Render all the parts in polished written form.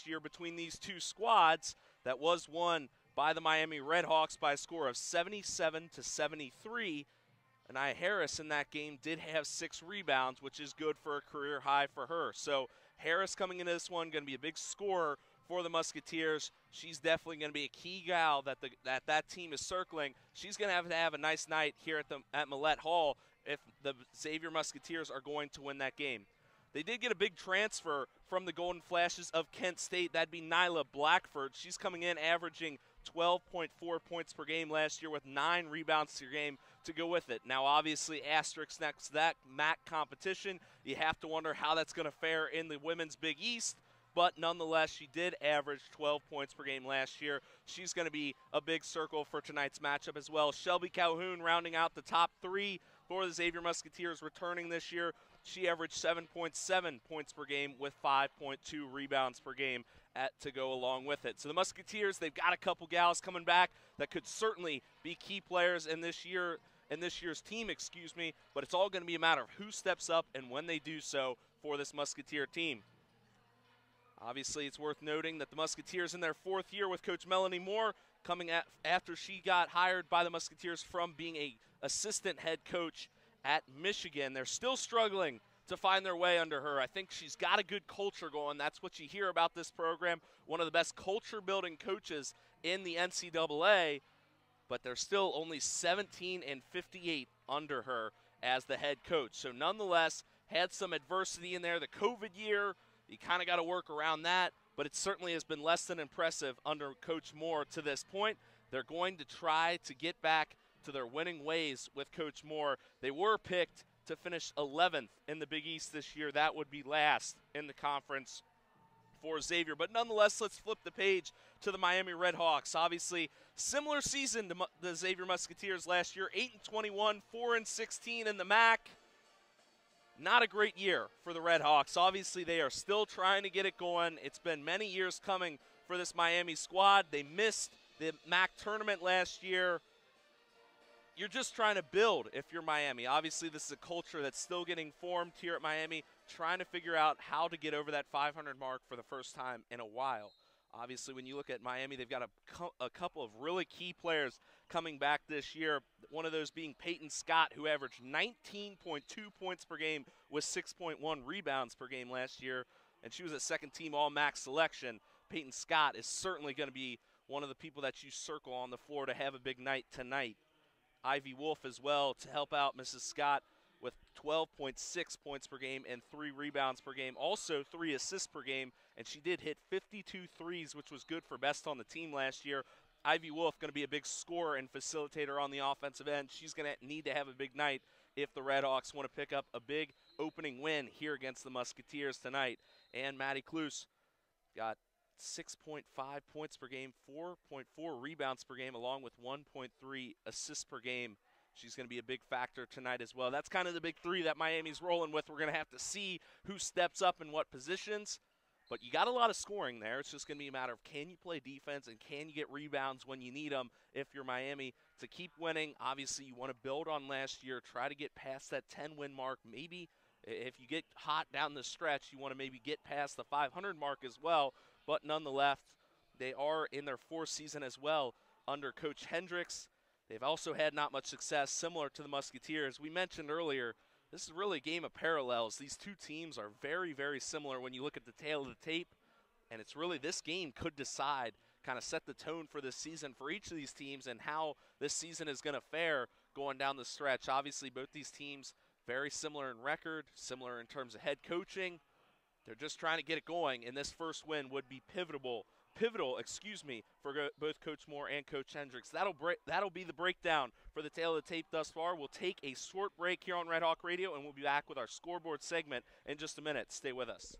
last year between these two squads that was won by the Miami RedHawks by a score of 77-73. And Nia Harris in that game did have 6 rebounds, which is good for a career high for her. So Harris coming into this one, going to be a big scorer for the Musketeers. She's definitely going to be a key gal that team is circling. She's going to have a nice night here at Millett Hall if the Xavier Musketeers are going to win that game. They did get a big transfer from the Golden Flashes of Kent State. That'd be Nyla Blackford. She's coming in averaging 12.4 points per game last year with 9 rebounds per game to go with it. Now, obviously, asterisk next to that MAC competition. You have to wonder how that's going to fare in the Women's Big East. But nonetheless, she did average 12 points per game last year. She's going to be a big circle for tonight's matchup as well. Shelby Calhoun rounding out the top 3 for the Xavier Musketeers returning this year. She averaged 7.7 points per game with 5.2 rebounds per game to go along with it. So the Musketeers, they've got a couple gals coming back that could certainly be key players in this year's team, but it's all going to be a matter of who steps up and when they do so for this Musketeer team. Obviously, it's worth noting that the Musketeers in their 4th year with Coach Melanie Moore, coming after she got hired by the Musketeers from being a assistant head coach at Michigan. They're still struggling to find their way under her. I think she's got a good culture going. That's what you hear about this program. One of the best culture-building coaches in the NCAA, but they're still only 17-58 under her as the head coach. So nonetheless, had some adversity in there. The COVID year, you kind of got to work around that, but it certainly has been less than impressive under Coach Moore to this point. They're going to try to get back to their winning ways with Coach Moore. They were picked to finish 11th in the Big East this year. That would be last in the conference for Xavier. But nonetheless, let's flip the page to the Miami RedHawks. Obviously, similar season to the Xavier Musketeers last year, 8-21, 4-16 in the MAC. Not a great year for the RedHawks. Obviously, they are still trying to get it going. It's been many years coming for this Miami squad. They missed the MAC tournament last year. You're just trying to build if you're Miami. Obviously, this is a culture that's still getting formed here at Miami, trying to figure out how to get over that 500 mark for the first time in a while. Obviously, when you look at Miami, they've got a couple of really key players coming back this year, one of those being Peyton Scott, who averaged 19.2 points per game with 6.1 rebounds per game last year, and she was a second-team All-MAC selection. Peyton Scott is certainly going to be one of the people that you circle on the floor to have a big night tonight. Ivy Wolf as well to help out Mrs. Scott with 12.6 points per game and 3 rebounds per game, also 3 assists per game, and she did hit 52 threes, which was good for best on the team last year. Ivy Wolf going to be a big scorer and facilitator on the offensive end. She's going to need to have a big night if the RedHawks want to pick up a big opening win here against the Musketeers tonight. And Maddie Kloos got 6.5 points per game, 4.4 rebounds per game, along with 1.3 assists per game. She's going to be a big factor tonight as well. That's kind of the big 3 that Miami's rolling with. We're going to have to see who steps up in what positions. But you got a lot of scoring there. It's just going to be a matter of can you play defense and can you get rebounds when you need them if you're Miami to keep winning. Obviously, you want to build on last year, try to get past that 10-win mark. Maybe if you get hot down the stretch, you want to maybe get past the 500 mark as well. But nonetheless, they are in their 4th season as well under Coach Hendricks. They've also had not much success, similar to the Musketeers. We mentioned earlier, this is really a game of parallels. These two teams are very, very similar when you look at the tail of the tape. And it's really this game could decide, kind of set the tone for this season for each of these teams and how this season is going to fare going down the stretch. Obviously, both these teams very similar in record, similar in terms of head coaching. They're just trying to get it going, and this first win would be pivotal, for both Coach Moore and Coach Hendricks. That'll be the breakdown for the tail of the tape thus far. We'll take a short break here on Red Hawk Radio, and we'll be back with our scoreboard segment in just a minute. Stay with us.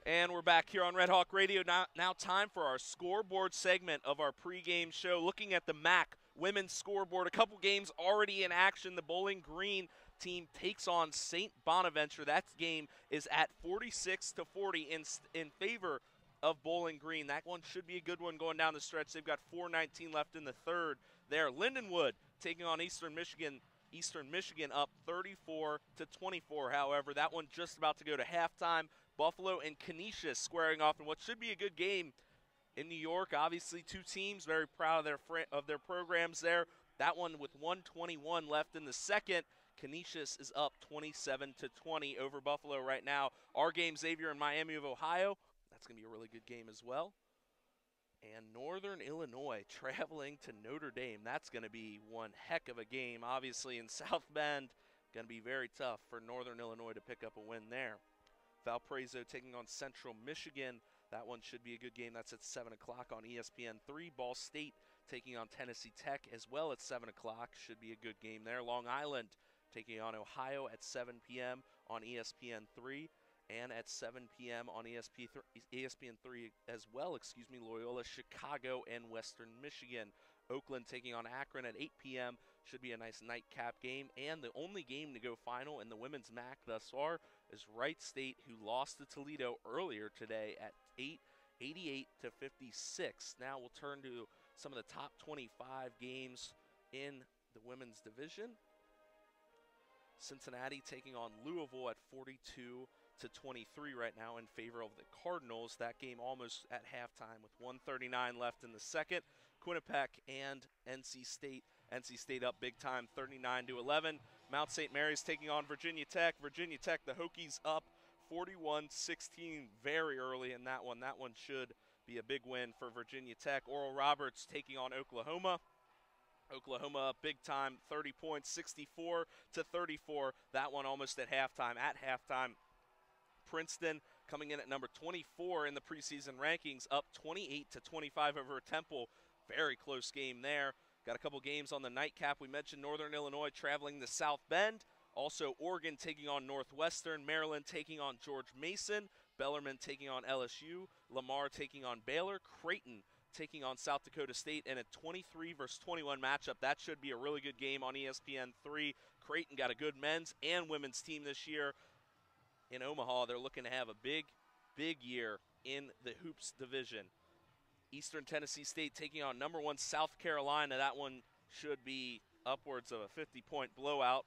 And we're back here on RedHawk Radio. Now time for our scoreboard segment of our pregame show. Looking at the MAC women's scoreboard, a couple games already in action. The Bowling Green team takes on St. Bonaventure. That game is at 46-40 in favor of Bowling Green. That one should be a good one going down the stretch. They've got 4:19 left in the third there. Lindenwood taking on Eastern Michigan up 34-24. However, that one just about to go to halftime. Buffalo and Canisius squaring off in what should be a good game in New York. Obviously, two teams very proud of their programs there. That one with 1:21 left in the second. Canisius is up 27-20 over Buffalo right now. Our game, Xavier and Miami of Ohio. That's going to be a really good game as well. And Northern Illinois traveling to Notre Dame. That's going to be one heck of a game. Obviously, in South Bend, going to be very tough for Northern Illinois to pick up a win there. Valparaiso taking on Central Michigan. That one should be a good game. That's at 7 o'clock on ESPN3. Ball State taking on Tennessee Tech as well at 7 o'clock. Should be a good game there. Long Island taking on Ohio at 7 p.m. on ESPN3. And at 7 p.m. on ESPN3 as well, Loyola, Chicago, and Western Michigan. Oakland taking on Akron at 8 p.m. Should be a nice nightcap game. And the only game to go final in the women's MAC thus far is Wright State, who lost to Toledo earlier today at 88-56. Now we'll turn to some of the top 25 games in the women's division. Cincinnati taking on Louisville at 42-23 right now in favor of the Cardinals. That game almost at halftime with 1:39 left in the second. Quinnipiac and NC State. NC State up big time, 39-11. Mount St. Mary's taking on Virginia Tech. Virginia Tech, the Hokies up 41-16 very early in that one. That one should be a big win for Virginia Tech. Oral Roberts taking on Oklahoma. Oklahoma up big time, 30 points, 64-34. That one almost at halftime. At halftime, Princeton coming in at number 24 in the preseason rankings, up 28-25 over Temple. Very close game there. Got a couple games on the nightcap. We mentioned Northern Illinois traveling to South Bend. Also, Oregon taking on Northwestern. Maryland taking on George Mason. Bellarmine taking on LSU. Lamar taking on Baylor. Creighton taking on South Dakota State in a 23-21 matchup. That should be a really good game on ESPN3. Creighton got a good men's and women's team this year. In Omaha, they're looking to have a big year in the Hoops division. Eastern Tennessee State taking on number 1 South Carolina. That one should be upwards of a 50-point blowout.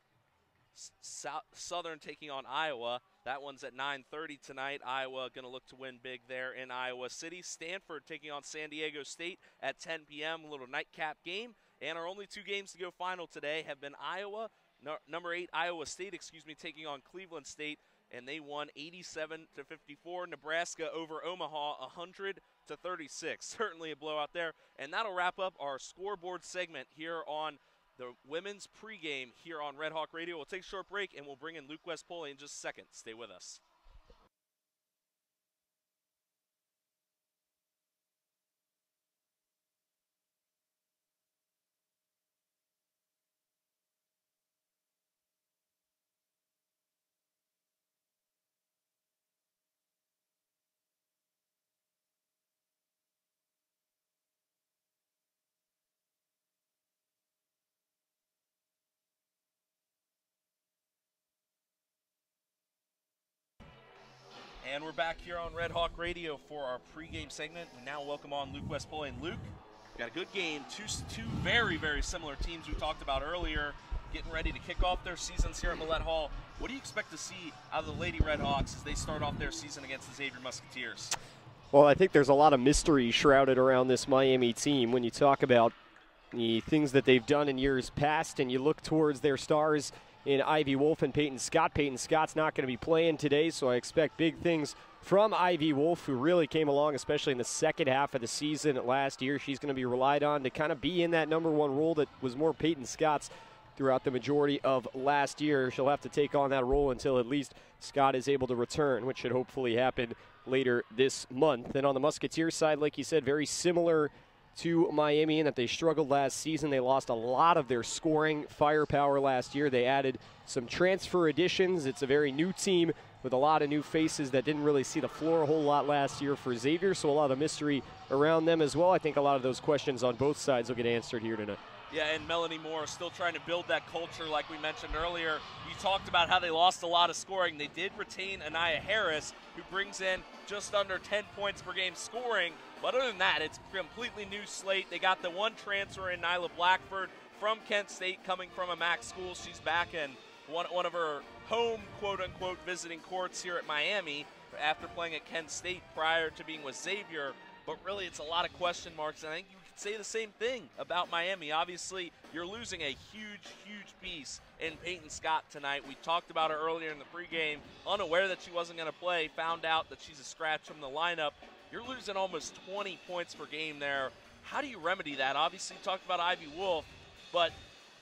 Southern taking on Iowa. That one's at 9:30 tonight. Iowa going to look to win big there in Iowa City. Stanford taking on San Diego State at 10 p.m. A little nightcap game. And our only two games to go final today have been number 8 Iowa State, taking on Cleveland State. And they won 87-54. Nebraska over Omaha, 100-36. Certainly a blowout there. And that'll wrap up our scoreboard segment here on the women's pregame here on RedHawk Radio. We'll take a short break, and we'll bring in Luke West Poley in just a second. Stay with us. And we're back here on RedHawk Radio for our pregame segment. We now welcome on Luke West Poley. And Luke, we got a good game. Two very, very similar teams we talked about earlier, getting ready to kick off their seasons here at Millett Hall. What do you expect to see out of the Lady RedHawks as they start off their season against the Xavier Musketeers? Well, I think there's a lot of mystery shrouded around this Miami team when you talk about the things that they've done in years past and you look towards their stars in Ivy Wolf and Peyton Scott. Peyton Scott's not going to be playing today, so I expect big things from Ivy Wolf, who really came along, especially in the second half of the season last year. She's going to be relied on to kind of be in that number 1 role that was more Peyton Scott's throughout the majority of last year. She'll have to take on that role until at least Scott is able to return, which should hopefully happen later this month. And on the Musketeers side, like you said, very similar to Miami in that they struggled last season. They lost a lot of their scoring firepower last year. They added some transfer additions. It's a very new team with a lot of new faces that didn't really see the floor a whole lot last year for Xavier, so a lot of mystery around them as well. I think a lot of those questions on both sides will get answered here tonight. Yeah, and Melanie Moore still trying to build that culture like we mentioned earlier. You talked about how they lost a lot of scoring. They did retain Anaya Harris, who brings in just under 10 points per game scoring. But other than that, it's a completely new slate. They got the one transfer in Nyla Blackford from Kent State, coming from a MAC school. She's back in one of her home, quote-unquote, visiting courts here at Miami after playing at Kent State prior to being with Xavier. But really, it's a lot of question marks, and I think you could say the same thing about Miami. Obviously, you're losing a huge, huge piece in Peyton Scott tonight. We talked about her earlier in the pregame, unaware that she wasn't going to play, found out that she's a scratch from the lineup. You're losing almost 20 points per game there. How do you remedy that? Obviously, you talked about Ivy Wolf, but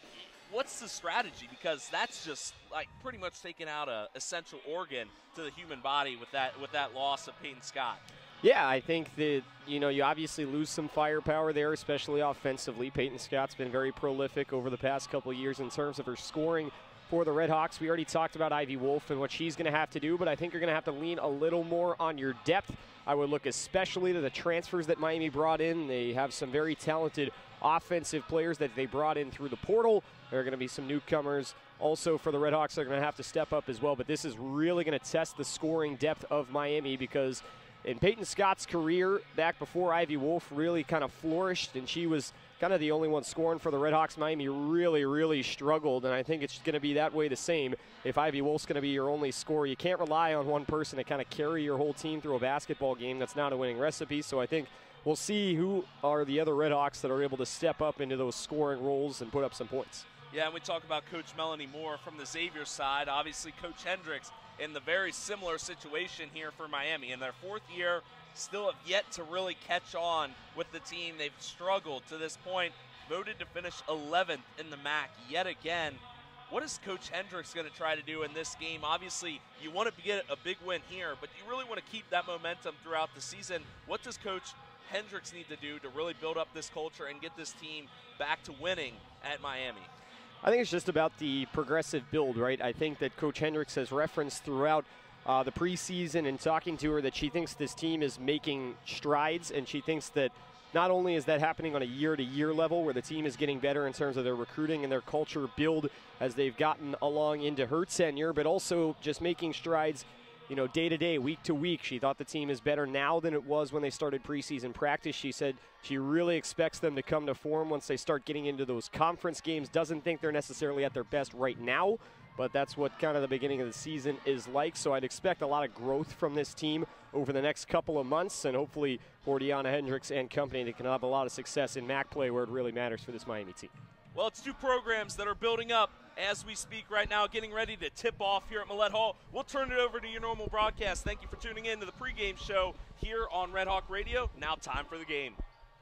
what's the strategy? Because that's just like pretty much taking out an essential organ to the human body with that loss of Peyton Scott. Yeah, I think that, you obviously lose some firepower there, especially offensively. Peyton Scott's been very prolific over the past couple of years in terms of her scoring for the RedHawks. We already talked about Ivy Wolf and what she's going to have to do, but I think you're going to have to lean a little more on your depth. I would look especially to the transfers that Miami brought in. They have some very talented offensive players that they brought in through the portal. There are going to be some newcomers also for the RedHawks that are going to have to step up as well, but this is really going to test the scoring depth of Miami, because in Peyton Scott's career, back before Ivy Wolf really kind of flourished and she was kind of the only one scoring for the RedHawks, Miami really, really struggled, and I think it's going to be that way the same if Ivy Wolf's going to be your only scorer. You can't rely on one person to kind of carry your whole team through a basketball game. That's not a winning recipe, so I think we'll see who are the other RedHawks that are able to step up into those scoring roles and put up some points. Yeah, and we talk about Coach Melanie Moore from the Xavier side. Obviously, Coach Hendricks in the very similar situation here for Miami. In their fourth year, still have yet to really catch on with the team. They've struggled to this point, voted to finish 11th in the MAC yet again. What is Coach Hendricks going to try to do in this game? Obviously, you want to get a big win here, but you really want to keep that momentum throughout the season. What does Coach Hendricks need to do to really build up this culture and get this team back to winning at Miami? I think it's just about the progressive build, right? I think that Coach Hendricks has referenced throughout the preseason and talking to her that she thinks this team is making strides, and she thinks that not only is that happening on a year-to-year level where the team is getting better in terms of their recruiting and their culture build as they've gotten along into her tenure, but also just making strides day-to-day, week-to-week. She thought the team is better now than it was when they started preseason practice. She said she really expects them to come to form once they start getting into those conference games. Doesn't think they're necessarily at their best right now, but that's what kind of the beginning of the season is like. So I'd expect a lot of growth from this team over the next couple of months, and hopefully for Deanna Hendricks and company, they can have a lot of success in MAC play where it really matters for this Miami team. Well, it's two programs that are building up as we speak right now, getting ready to tip off here at Millett Hall. We'll turn it over to your normal broadcast. Thank you for tuning in to the pregame show here on Red Hawk Radio. Now time for the game.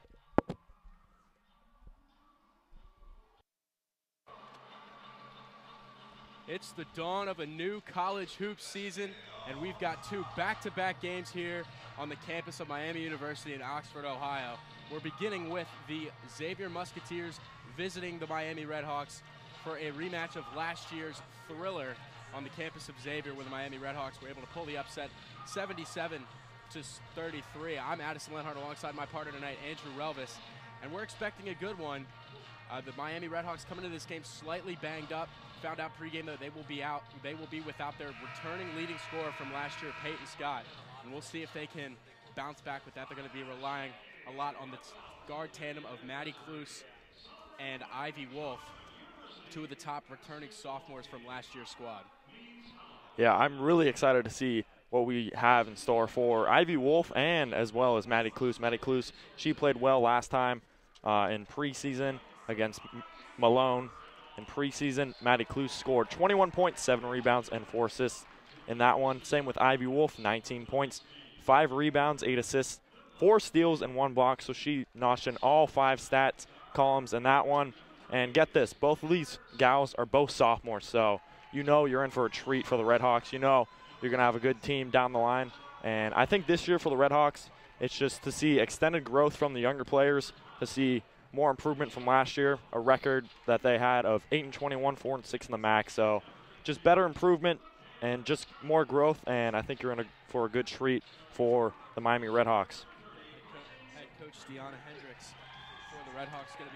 It's the dawn of a new college hoops season, and we've got two back-to-back games here on the campus of Miami University in Oxford, Ohio. We're beginning with the Xavier Musketeers visiting the Miami RedHawks for a rematch of last year's thriller on the campus of Xavier, where the Miami RedHawks were able to pull the upset 77-33. I'm Addison Lenhart alongside my partner tonight, Andrew Relvas, and we're expecting a good one. The Miami RedHawks coming into this game slightly banged up. Found out pregame that they will be without their returning leading scorer from last year, Peyton Scott, and we'll see if they can bounce back with that. They're going to be relying a lot on the guard tandem of Maddie Kloos and Ivy Wolf, two of the top returning sophomores from last year's squad. Yeah, I'm really excited to see what we have in store for Ivy Wolf and as well as Maddie Kloos. Maddie Kloos, she played well last time in preseason against Malone. In preseason, Maddie Kloos scored 21 points, 7 rebounds, and 4 assists in that one. Same with Ivy Wolf, 19 points, 5 rebounds, 8 assists, 4 steals, and 1 block. So she notched in all 5 stats columns in that one. And get this, both of these gals are both sophomores, so you know you're in for a treat for the RedHawks. You know you're going to have a good team down the line. And I think this year for the RedHawks, it's just to see extended growth from the younger players, to see more improvement from last year, a record that they had of 8-21, 4-6 in the MAC. So just better improvement and just more growth, and I think you're in for a good treat for the Miami RedHawks. Head coach Deanna Hendricks for the RedHawks going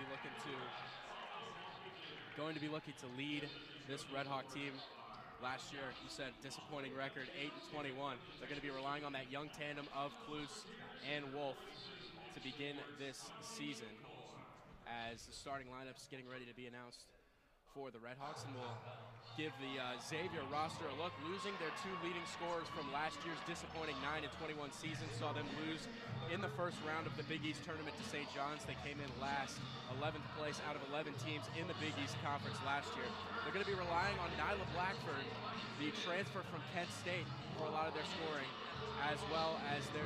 to be looking to lead this RedHawk team. Last year, you said disappointing record, 8-21. They're going to be relying on that young tandem of Kloos and Wolf to begin this season, as the starting lineup's getting ready to be announced for the RedHawks, and we'll give the Xavier roster a look. Losing their 2 leading scorers from last year's disappointing 9-21 season saw them lose in the first round of the Big East tournament to St. John's. They came in last, 11th place out of 11 teams in the Big East Conference last year. They're going to be relying on Nyla Blackford, the transfer from Kent State, for a lot of their scoring, as well as their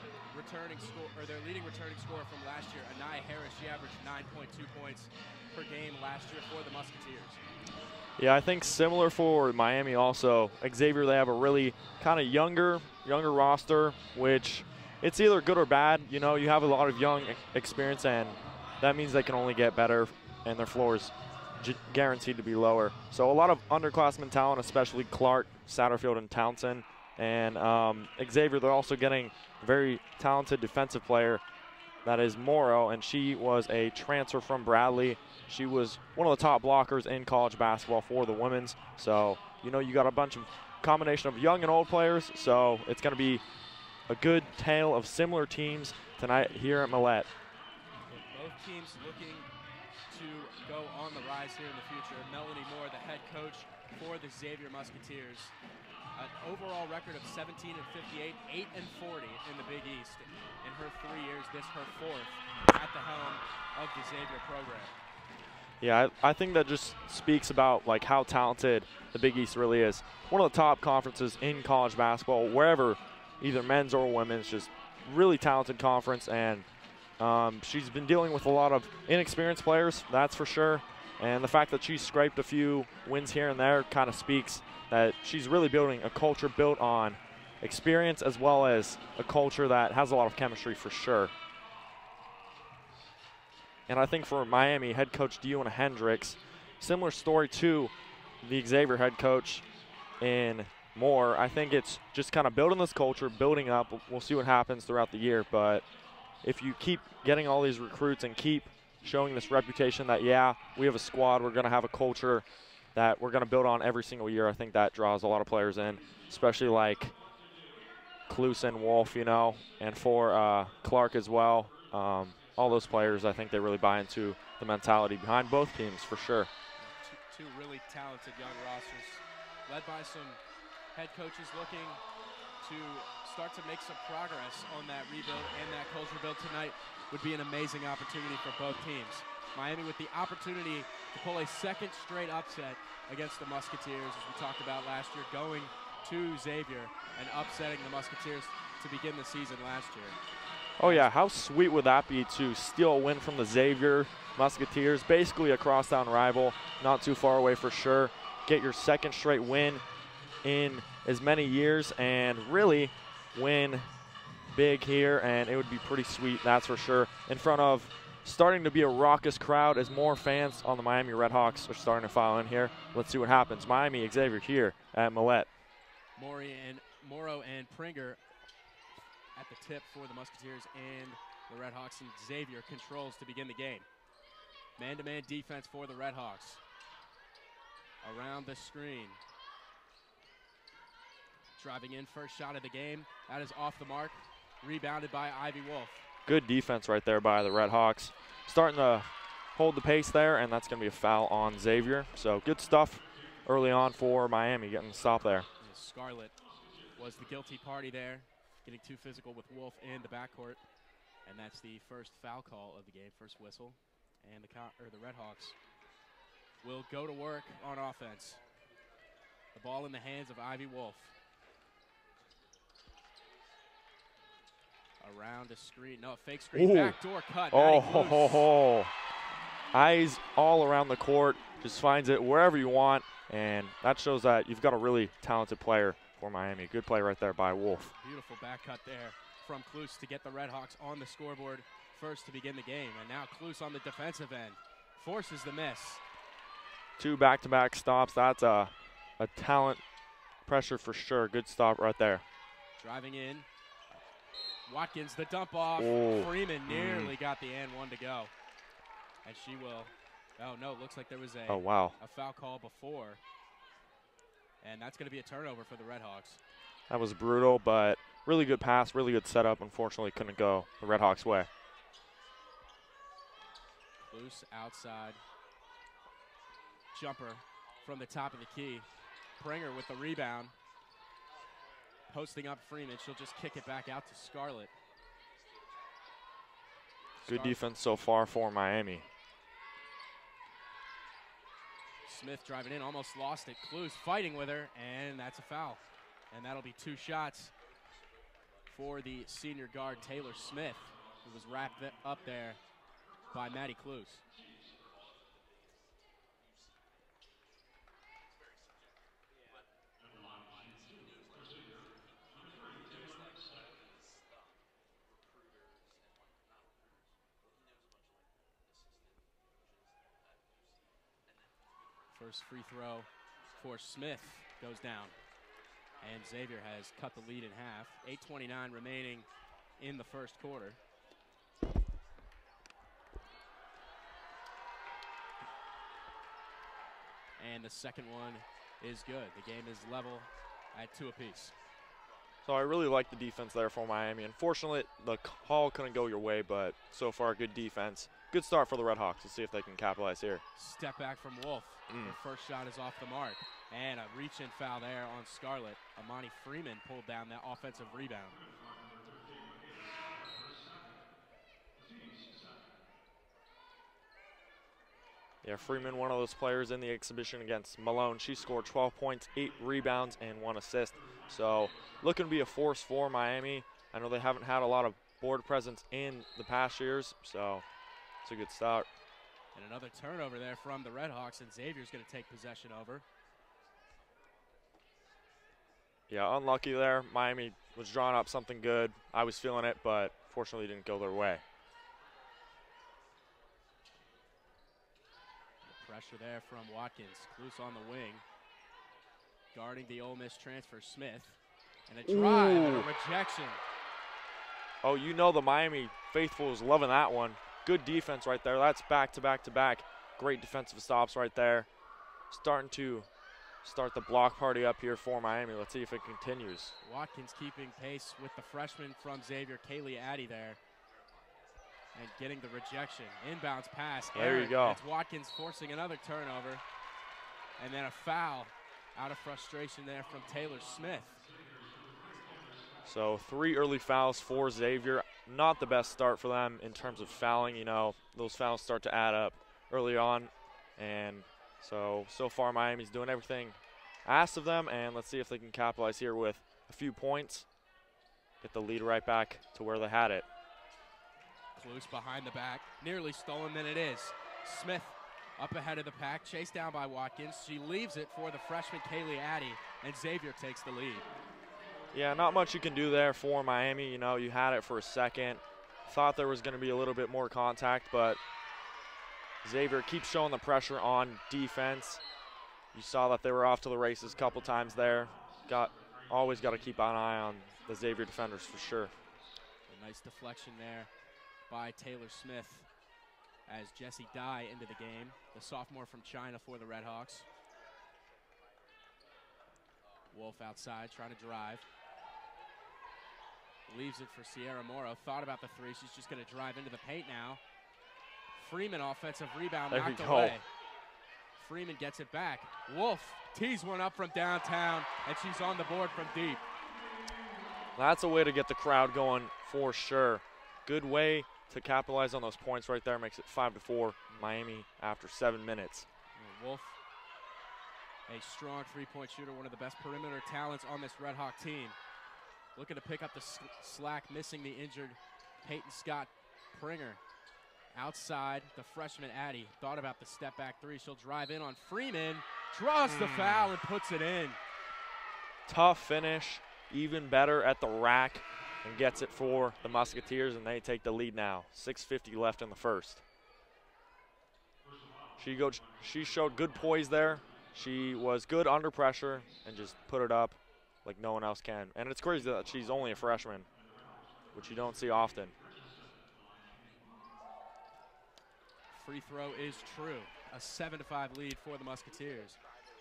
their leading returning scorer from last year, Anaya Harris. She averaged 9.2 points per game last year for the Musketeers. Yeah, I think similar for Miami also. Xavier, they have a really kind of younger roster, which it's either good or bad. You know, you have a lot of young experience, and that means they can only get better, and their floor is guaranteed to be lower. So a lot of underclassmen talent, especially Clark, Satterfield, and Townsend. And Xavier, they're also getting a very talented defensive player, that is Morrow, and she was a transfer from Bradley. She was one of the top blockers in college basketball for the women's. So, you know, you got a bunch of combination of young and old players, so it's going to be a good tale of similar teams tonight here at Millett. Both teams looking to go on the rise here in the future. Melanie Moore, the head coach for the Xavier Musketeers. An overall record of 17-58, 8-40 in the Big East. In her 3 years, this her 4th at the helm of the Xavier program. Yeah, I think that just speaks about like how talented the Big East really is. One of the top conferences in college basketball, wherever, either men's or women's, just really talented conference. And she's been dealing with a lot of inexperienced players, that's for sure. And the fact that she's scraped a few wins here and there kind of speaks that she's really building a culture built on experience, as well as a culture that has a lot of chemistry for sure. And I think for Miami, head coach Deanna Hendricks, similar story to the Xavier head coach in Moore. I think it's just kind of building this culture, building up. We'll see what happens throughout the year. But if you keep getting all these recruits and keep showing this reputation that, yeah, we have a squad, we're going to have a culture that we're going to build on every single year, I think that draws a lot of players in, especially like Kloos and Wolf, you know, and for Clark as well. All those players, I think they really buy into the mentality behind both teams for sure. Two really talented young rosters, led by some head coaches looking to start to make some progress on that rebuild and that culture build tonight. Would be an amazing opportunity for both teams. Miami with the opportunity to pull a 2nd straight upset against the Musketeers, as we talked about last year, going to Xavier and upsetting the Musketeers to begin the season last year. Oh yeah, how sweet would that be to steal a win from the Xavier Musketeers, basically a crosstown rival, not too far away for sure. Get your 2nd straight win in as many years and really win big here, and it would be pretty sweet, that's for sure, in front of starting to be a raucous crowd as more fans on the Miami RedHawks are starting to file in here. Let's see what happens. Miami, Xavier here at Millett. Morrow and Pringer at the tip for the Musketeers and the RedHawks, and Xavier controls to begin the game. Man-to-man defense for the RedHawks. Around the screen. Driving in, first shot of the game. That is off the mark. Rebounded by Ivy Wolf. Good defense right there by the RedHawks. Starting to hold the pace there, and that's going to be a foul on Xavier. So good stuff early on for Miami, getting the stop there. Scarlett was the guilty party there, getting too physical with Wolf in the backcourt. And that's the first foul call of the game, first whistle. And the RedHawks will go to work on offense. The ball in the hands of Ivy Wolf. Around a screen. No, a fake screen. Ooh. Backdoor cut. Oh, eyes all around the court. Just finds it wherever you want. And that shows that you've got a really talented player for Miami. Good play right there by Wolf. Beautiful back cut there from Kloos to get the RedHawks on the scoreboard first to begin the game. And now Kloos on the defensive end forces the miss. 2 back-to-back stops. That's a talent pressure for sure. Good stop right there. Driving in. Watkins, the dump off. Oh. Freeman nearly got the and one to go. And she will. Oh, no, looks like there was a foul call before. And that's going to be a turnover for the RedHawks. That was brutal, but really good pass, really good setup. Unfortunately, couldn't go the RedHawks' way. Loose outside. Jumper from the top of the key. Pringer with the rebound. Posting up Freeman. She'll just kick it back out to Scarlett. Good defense so far for Miami. Smith driving in, almost lost it. Clues fighting with her, and that's a foul. And that'll be 2 shots for the senior guard, Taylor Smith, who was wrapped up there by Maddie Clues. First free throw for Smith goes down. And Xavier has cut the lead in half. 8:29 remaining in the first quarter. And the second one is good. The game is level at 2 apiece. So I really like the defense there for Miami. Unfortunately, the call couldn't go your way, but so far, good defense. Good start for the RedHawks. Let's see if they can capitalize here. Step back from Wolf. Her first shot is off the mark. And a reach-in foul there on Scarlett. Amani Freeman pulled down that offensive rebound. Yeah, Freeman, one of those players in the exhibition against Malone. She scored 12 points, 8 rebounds, and 1 assist. So looking to be a force for Miami. I know they haven't had a lot of board presence in the past years, so it's a good start. And another turnover there from the RedHawks, and Xavier's going to take possession over. Yeah, unlucky there. Miami was drawing up something good. I was feeling it, but fortunately didn't go their way. The pressure there from Watkins. Loose on the wing. Guarding the Ole Miss transfer, Smith. And a drive and a rejection. Oh, you know the Miami faithful is loving that one. Good defense right there. That's back to back to back. Great defensive stops right there. Starting to start the block party up here for Miami. Let's see if it continues. Watkins keeping pace with the freshman from Xavier, Kaylee Addy there. And getting the rejection. Inbounds pass. There you go. It's Watkins forcing another turnover. And then a foul out of frustration there from Taylor Smith. So 3 early fouls for Xavier. Not the best start for them in terms of fouling. You know, those fouls start to add up early on. And so far Miami's doing everything asked of them. And let's see if they can capitalize here with a few points. Get the lead right back to where they had it. Clues behind the back. Nearly stolen, then it is. Smith up ahead of the pack. Chased down by Watkins. She leaves it for the freshman Kaylee Addy. And Xavier takes the lead. Yeah, not much you can do there for Miami. You know, you had it for a second. Thought there was going to be a little bit more contact, but Xavier keeps showing the pressure on defense. You saw that they were off to the races a couple times there. Always got to keep an eye on the Xavier defenders for sure. A nice deflection there by Taylor Smith as Jessie Dye into the game, the sophomore from China for the RedHawks. Wolf outside trying to drive. Leaves it for Sierra Morrow. Thought about the 3. She's just going to drive into the paint now. Freeman offensive rebound knocked away. Freeman gets it back. Wolf tees one up from downtown, and she's on the board from deep. That's a way to get the crowd going for sure. Good way to capitalize on those points right there. Makes it 5-4 Miami after 7 minutes. Wolf, a strong three-point shooter, one of the best perimeter talents on this RedHawk team. Looking to pick up the slack, missing the injured Peyton Scott Pringer. Outside, the freshman Addy thought about the step-back 3. She'll drive in on Freeman, draws the foul and puts it in. Tough finish, even better at the rack, and gets it for the Musketeers, and they take the lead now. 6:50 left in the first. She showed good poise there. She was good under pressure and just put it up like no one else can. And it's crazy that she's only a freshman, which you don't see often. Free throw is true. A 7-5 lead for the Musketeers.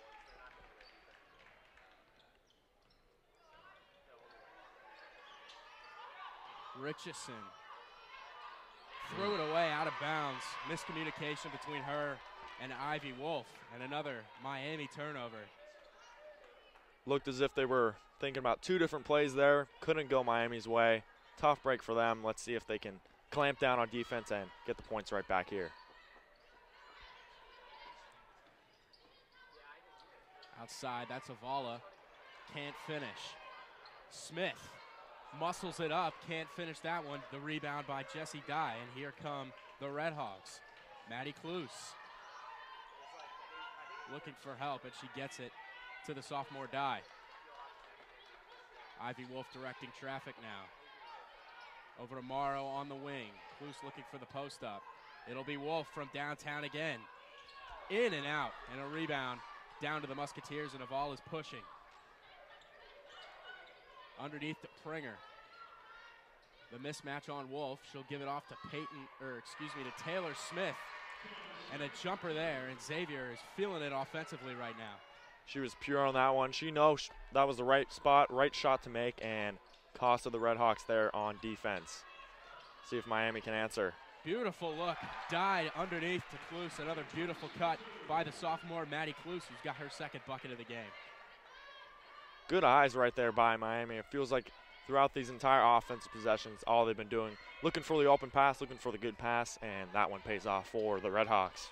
Richardson threw it away out of bounds. Miscommunication between her and Ivy Wolf, and another Miami turnover. Looked as if they were thinking about two different plays there. Couldn't go Miami's way. Tough break for them. Let's see if they can clamp down on defense and get the points right back here. Outside, that's Avala. Can't finish. Smith muscles it up, can't finish that one. The rebound by Jessie Dye, and here come the RedHawks. Maddie Cluse looking for help, and she gets it to the sophomore Dye. Ivy Wolf directing traffic now. Over to Morrow on the wing. Cluse looking for the post up. It'll be Wolf from downtown again. In and out, and a rebound down to the Musketeers, and Aval is pushing. Underneath to Pringer. The mismatch on Wolf. She'll give it off to to Taylor Smith. And a jumper there, and Xavier is feeling it offensively right now. She was pure on that one. She knows that was the right spot, right shot to make, and cost of the RedHawks there on defense. See if Miami can answer. Beautiful look. Dye underneath to Cluse. Another beautiful cut by the sophomore Maddie Cluse, who's got her second bucket of the game. Good eyes right there by Miami. It feels like throughout these entire offensive possessions, all they've been doing, looking for the open pass, looking for the good pass, and that one pays off for the RedHawks.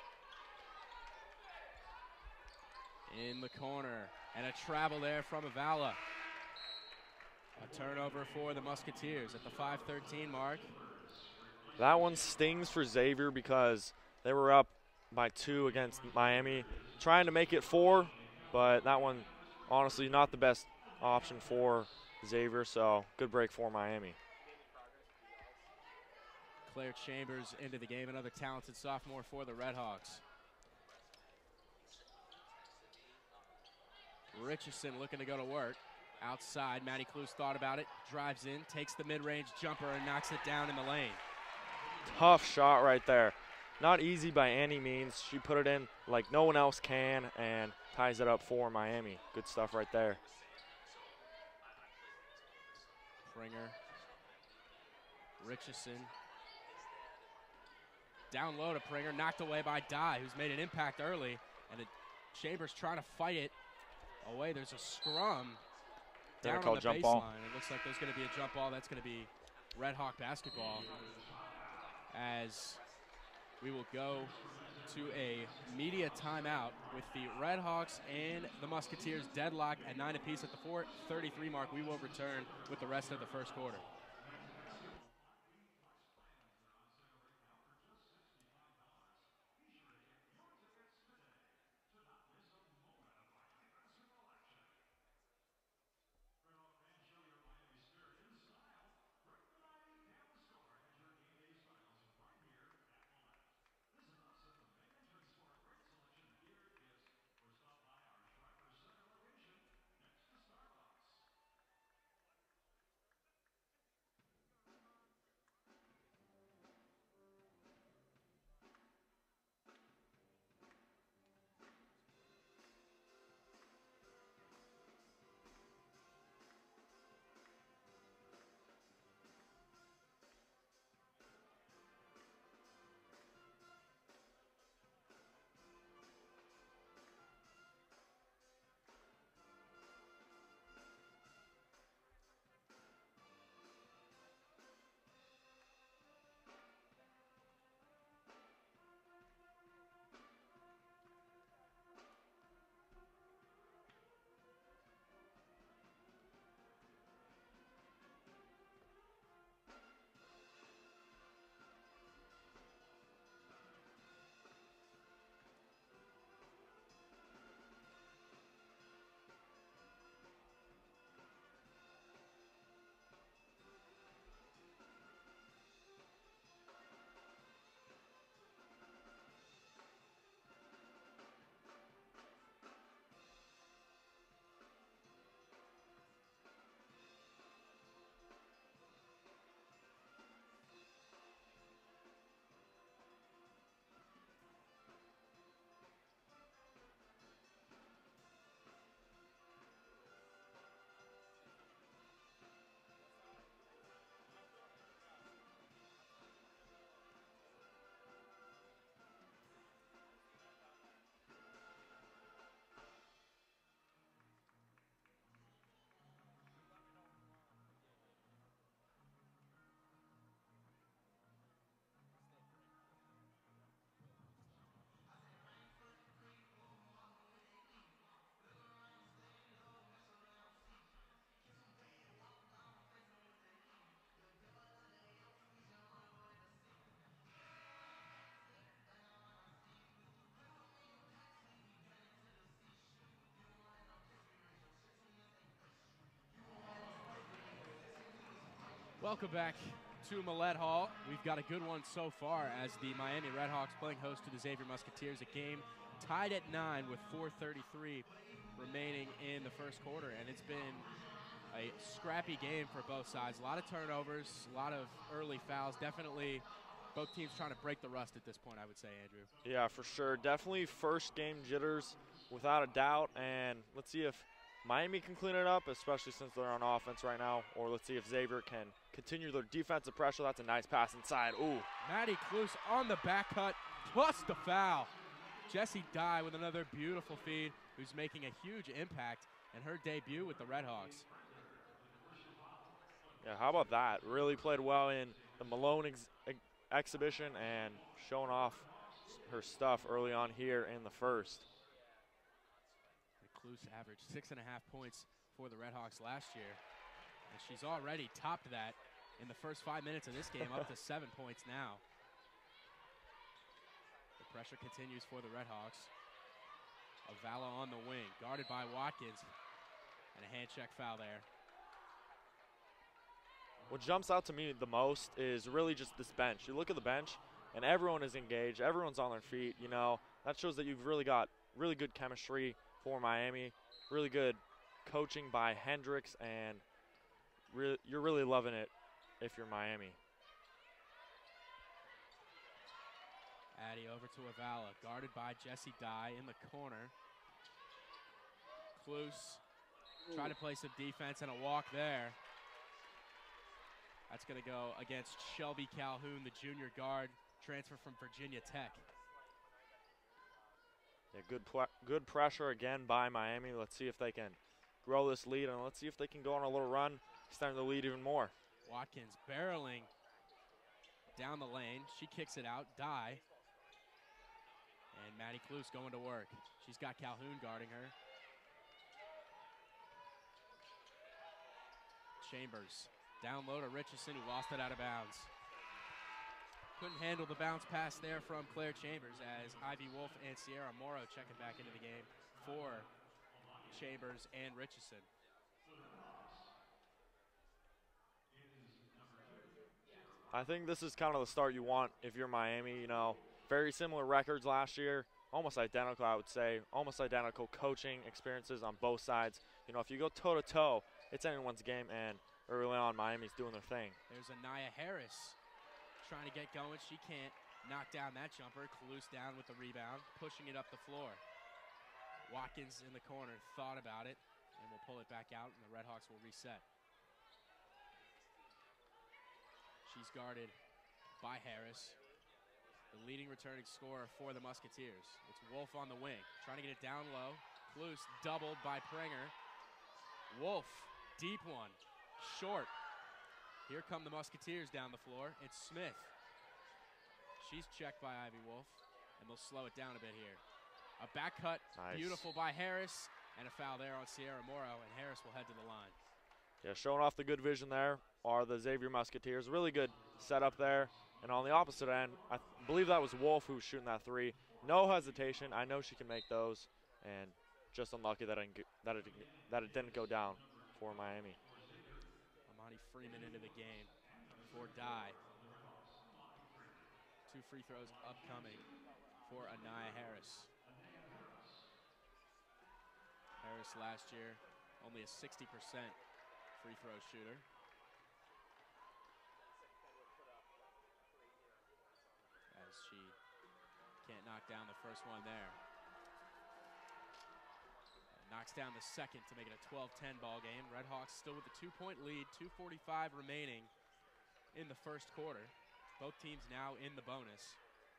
In the corner, and a travel there from Avala. A turnover for the Musketeers at the 5:13 mark. That one stings for Xavier because they were up by 2 against Miami, trying to make it 4, but that one honestly not the best option for Xavier, so good break for Miami. Claire Chambers into the game, another talented sophomore for the RedHawks. Richardson looking to go to work. Outside, Maddie Cluse thought about it, drives in, takes the mid-range jumper and knocks it down in the lane. Tough shot right there. Not easy by any means. She put it in like no one else can and ties it up for Miami. Good stuff right there. Pringer. Richardson. Down low to Pringer, knocked away by Dye, who's made an impact early. And Chambers trying to fight it away. There's a scrum down on the jump baseline. ball. It looks like there's going to be a jump ball. That's going to be RedHawk basketball, as we will go to a media timeout with the RedHawks and the Musketeers deadlocked at 9 apiece at the 4:33 mark. We will return with the rest of the first quarter. Welcome back to Millett Hall. We've got a good one so far as the Miami RedHawks playing host to the Xavier Musketeers. A game tied at 9 with 4:33 remaining in the first quarter, and it's been a scrappy game for both sides. A lot of turnovers, a lot of early fouls. Definitely both teams trying to break the rust at this point, I would say, Andrew. Yeah, for sure. Definitely first game jitters without a doubt, and let's see if Miami can clean it up, especially since they're on offense right now, or let's see if Xavier can continue their defensive pressure. That's a nice pass inside. Ooh. Maddie Cluse on the back cut, plus the foul. Jessie Dye with another beautiful feed, who's making a huge impact in her debut with the RedHawks. Yeah, how about that? Really played well in the Malone exhibition and showing off her stuff early on here in the first. Cluse averaged 6.5 points for the RedHawks last year, and she's already topped that in the first 5 minutes of this game, up to 7 points now. The pressure continues for the RedHawks. Avala on the wing, guarded by Watkins, and a hand check foul there. What jumps out to me the most is really just this bench. You look at the bench, and everyone is engaged. Everyone's on their feet. You know, that shows that you've really got really good chemistry for Miami. Really good coaching by Hendricks, and you're really loving it if you're Miami. Addie over to Avala, guarded by Jessie Dye in the corner. Cluse trying to play some defense and a walk there. That's going to go against Shelby Calhoun, the junior guard, transfer from Virginia Tech. Yeah, good pressure again by Miami. Let's see if they can grow this lead, and let's see if they can go on a little run, extend the lead even more. Watkins barreling down the lane. She kicks it out. Dye. And Maddie Cluse going to work. She's got Calhoun guarding her. Chambers. Down low to Richardson, who lost it out of bounds. Couldn't handle the bounce pass there from Claire Chambers as Ivy Wolf and Sierra Morrow checking back into the game for Chambers and Richardson. I think this is kind of the start you want if you're Miami. You know, very similar records last year, almost identical, I would say, almost identical coaching experiences on both sides. You know, if you go toe-to-toe, it's anyone's game, and early on, Miami's doing their thing. There's Anaya Harris trying to get going. She can't knock down that jumper. Cluse down with the rebound, pushing it up the floor. Watkins in the corner thought about it, and will pull it back out, and the RedHawks will reset. She's guarded by Harris, the leading returning scorer for the Musketeers. It's Wolf on the wing, trying to get it down low. Cluse doubled by Prenger. Wolf, deep one, short. Here come the Musketeers down the floor. It's Smith. She's checked by Ivy Wolf, and they'll slow it down a bit here. A back cut, nice. Beautiful by Harris, and a foul there on Sierra Morrow, and Harris will head to the line. Yeah, showing off the good vision there are the Xavier Musketeers. Really good setup there. And on the opposite end, I believe that was Wolf who was shooting that three. No hesitation. I know she can make those, and just unlucky that it didn't go down for Miami. Freeman into the game for Dye. 2 free throws upcoming for Anaya Harris. Harris last year only a 60% free throw shooter. As she can't knock down the first one there. Knocks down the second to make it a 12-10 ball game. RedHawks still with a 2-point lead, 2:45 remaining in the first quarter. Both teams now in the bonus.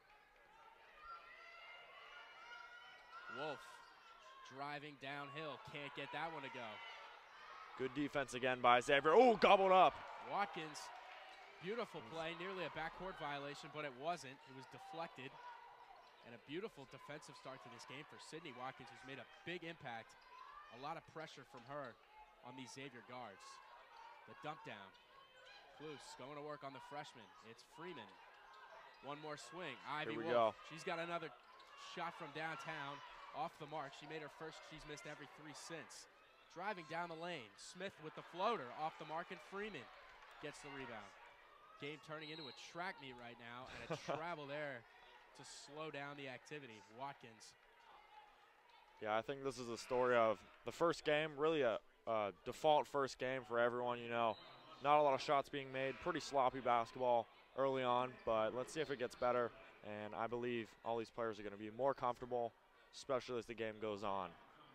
Wolf driving downhill, can't get that one to go. Good defense again by Xavier. Oh, gobbled up. Watkins, beautiful play, nearly a backcourt violation, but it wasn't. It was deflected. And a beautiful defensive start to this game for Sydney Watkins, who's made a big impact. A lot of pressure from her on these Xavier guards. The dump down. Cluse going to work on the freshman. It's Freeman. One more swing. Ivy Wolf. She's got another shot from downtown. Off the mark. She made her first. She's missed every 3 since. Driving down the lane. Smith with the floater. Off the mark, and Freeman gets the rebound. Game turning into a track meet right now, and a travel there to slow down the activity. Watkins. Yeah, I think this is a story of the first game, really a default first game for everyone, you know. Not a lot of shots being made, pretty sloppy basketball early on, but let's see if it gets better. And I believe all these players are going to be more comfortable, especially as the game goes on.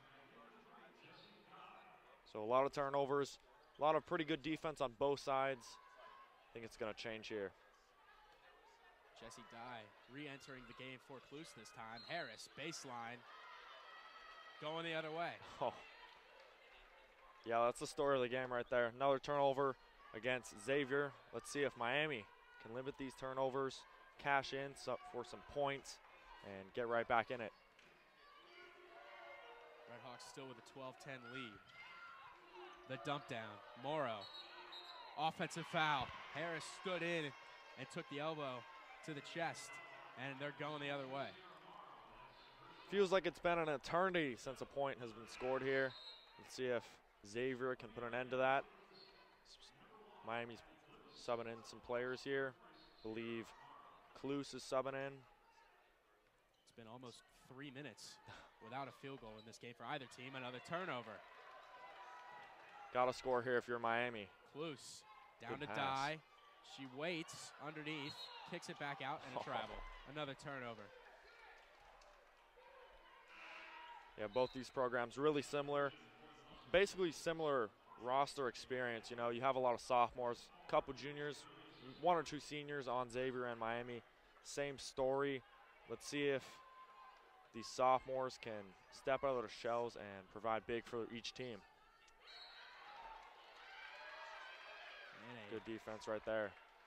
So a lot of turnovers, a lot of pretty good defense on both sides. I think it's going to change here. Jesse Dye re-entering the game for Cluse this time. Harris, baseline, going the other way. Oh. Yeah, that's the story of the game right there. Another turnover against Xavier. Let's see if Miami can limit these turnovers, cash in for some points, and get right back in it. RedHawks still with a 12-10 lead. The dump down, Morrow. Offensive foul. Harris stood in and took the elbow to the chest, and they're going the other way. Feels like it's been an eternity since a point has been scored here. Let's see if Xavier can put an end to that. Miami's subbing in some players here. I believe Cluse is subbing in. It's been almost 3 minutes without a field goal in this game for either team. Another turnover. Got to score here if you're Miami. Cluse down Good to pass. Dye. She waits underneath, kicks it back out, and a travel. Another turnover. Yeah, both these programs really similar. Basically similar roster experience. You know, you have a lot of sophomores, a couple juniors, 1 or 2 seniors on Xavier and Miami. Same story. Let's see if these sophomores can step out of their shells and provide big for each team. Good defense right there.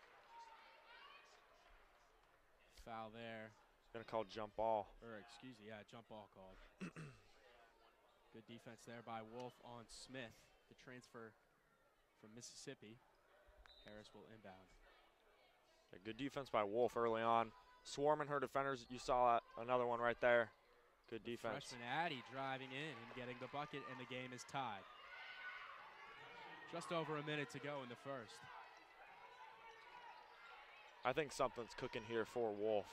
Foul there. Going to call jump ball. Or excuse me, yeah, jump ball called. Good defense there by Wolf on Smith, the transfer from Mississippi. Harris will inbound. Yeah, good defense by Wolf early on. Swarming her defenders. You saw that. Another one right there. Good defense. Freshman Addy driving in and getting the bucket, and the game is tied. Just over a minute to go in the first. I think something's cooking here for Wolf.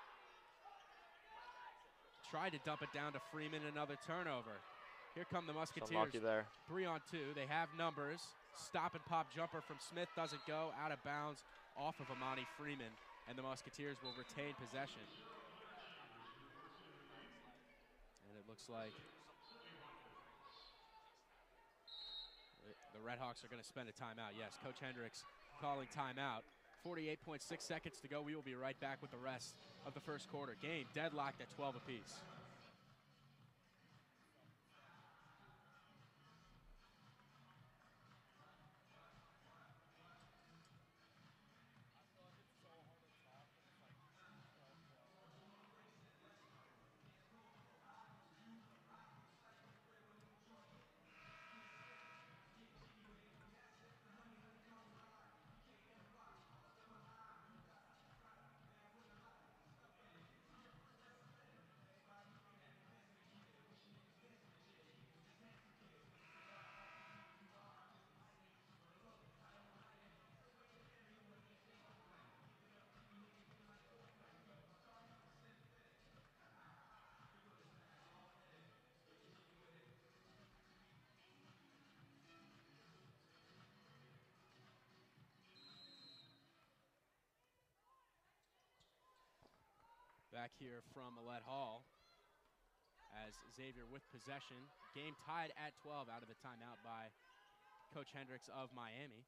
Tried to dump it down to Freeman, another turnover. Here come the Musketeers. Unlucky there. 3 on 2. They have numbers. Stop and pop jumper from Smith doesn't go. Out of bounds off of Amani Freeman. And the Musketeers will retain possession. And it looks like the RedHawks are going to spend a timeout. Yes, Coach Hendricks calling timeout. 48.6 seconds to go. We will be right back with the rest of the first quarter. Game deadlocked at 12 apiece. Back here from Millett Hall as Xavier with possession. Game tied at 12 out of the timeout by Coach Hendricks of Miami.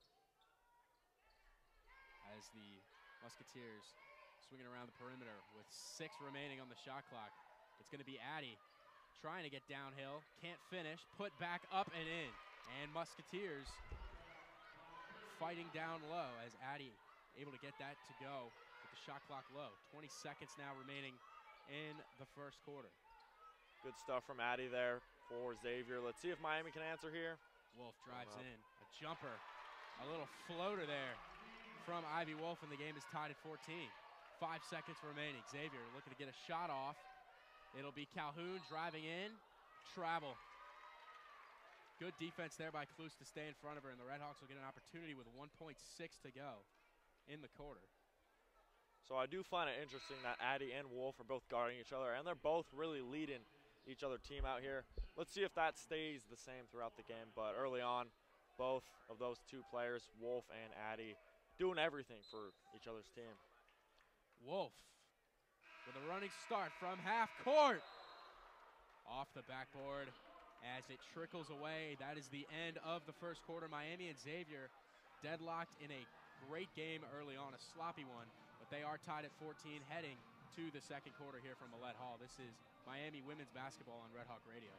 As the Musketeers swinging around the perimeter with 6 remaining on the shot clock. It's going to be Addy trying to get downhill. Can't finish. Put back up and in. And Musketeers fighting down low as Addy able to get that to go. The shot clock low. 20 seconds now remaining in the first quarter. Good stuff from Addy there for Xavier. Let's see if Miami can answer here. Wolf drives in. A jumper. A little floater there from Ivy Wolf, and the game is tied at 14. 5 seconds remaining. Xavier looking to get a shot off. It'll be Calhoun driving in. Travel. Good defense there by Klus to stay in front of her, and the RedHawks will get an opportunity with 1.6 to go in the quarter. So I do find it interesting that Addie and Wolf are both guarding each other, and they're both really leading each other team out here. Let's see if that stays the same throughout the game, but early on, both of those two players, Wolf and Addie, doing everything for each other's team. Wolf with a running start from half court. Off the backboard as it trickles away. That is the end of the first quarter. Miami and Xavier deadlocked in a great game early on, a sloppy one, but they are tied at 14 heading to the second quarter here from Millett Hall. This is Miami women's basketball on Red Hawk Radio.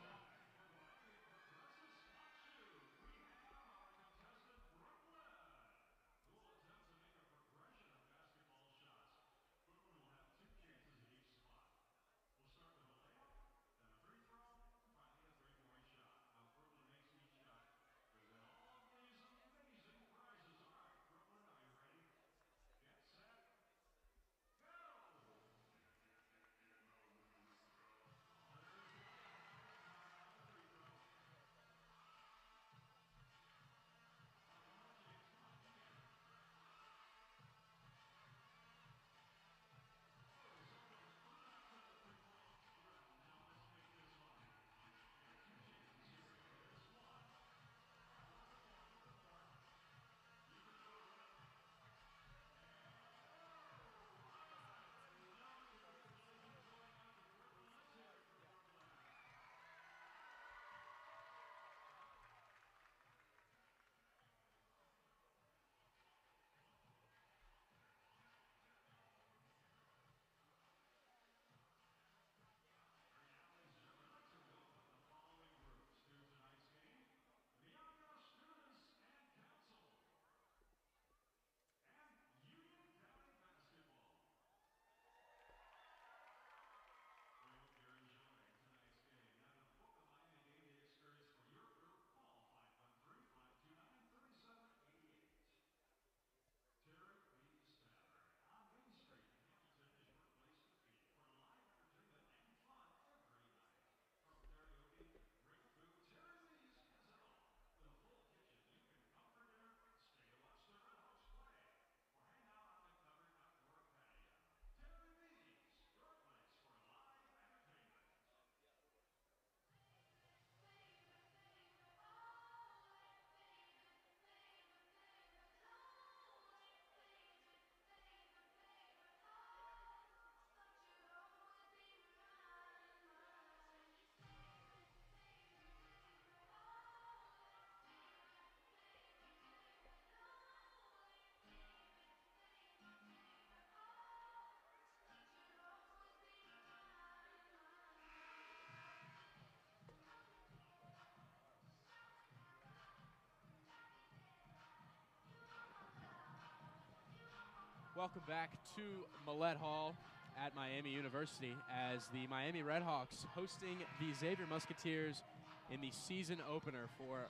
Welcome back to Millett Hall at Miami University as the Miami RedHawks hosting the Xavier Musketeers in the season opener for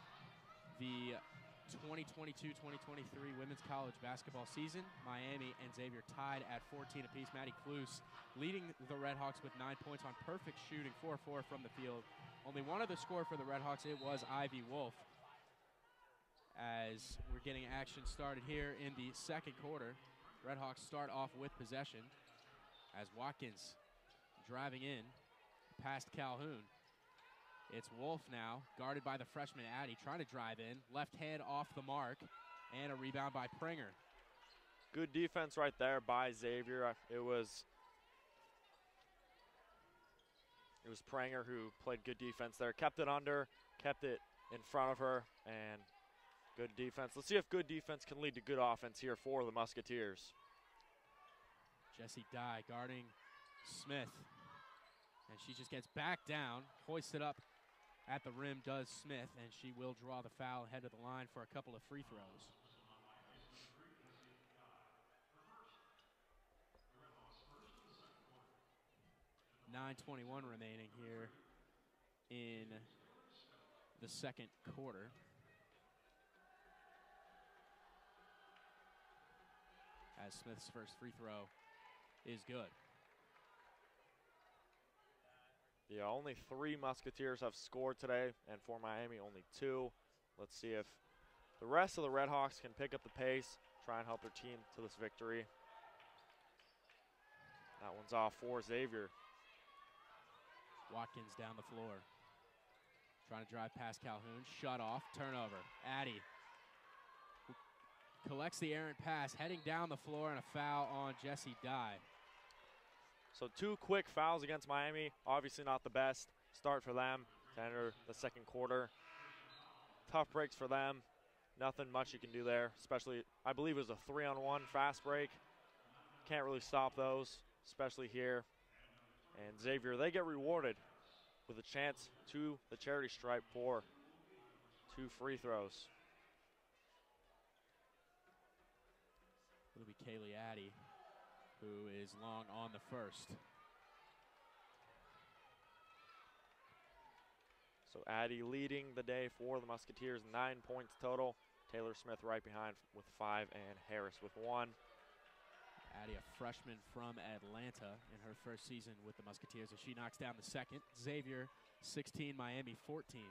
the 2022-2023 women's college basketball season. Miami and Xavier tied at 14 apiece. Maddie Klus leading the RedHawks with 9 points on perfect shooting, 4-4 from the field. Only one other score for the RedHawks. It was Ivy Wolf. As we're getting action started here in the second quarter, RedHawks start off with possession as Watkins driving in past Calhoun. It's Wolf now, guarded by the freshman Addie, trying to drive in. Left hand off the mark, and a rebound by Prenger. Good defense right there by Xavier. It was Prenger who played good defense there. Kept it under, kept it in front of her, and good defense. Let's see if good defense can lead to good offense here for the Musketeers. Jessie Dye guarding Smith. And she just gets back down, hoisted up at the rim does Smith, and she will draw the foul and head to the line for a couple of free throws. .9:21 remaining here in the second quarter. As Smith's first free throw is good. Yeah, only 3 Musketeers have scored today, and for Miami, only 2. Let's see if the rest of the RedHawks can pick up the pace, try and help their team to this victory. That one's off for Xavier. Watkins down the floor. Trying to drive past Calhoun. Shut off. Turnover. Addy collects the errant pass, heading down the floor, and a foul on Jesse Dye. So 2 quick fouls against Miami. Obviously not the best start for them to enter the second quarter. Tough breaks for them. Nothing much you can do there, especially I believe it was a 3-on-1 fast break. Can't really stop those, especially here. And Xavier, they get rewarded with a chance to the charity stripe for 2 free throws. It'll be Kaylee Addy, who is long on the first. So Addy leading the day for the Musketeers, 9 points total. Taylor Smith right behind with 5, and Harris with 1. Addy, a freshman from Atlanta in her first season with the Musketeers, as she knocks down the second. Xavier 16, Miami 14.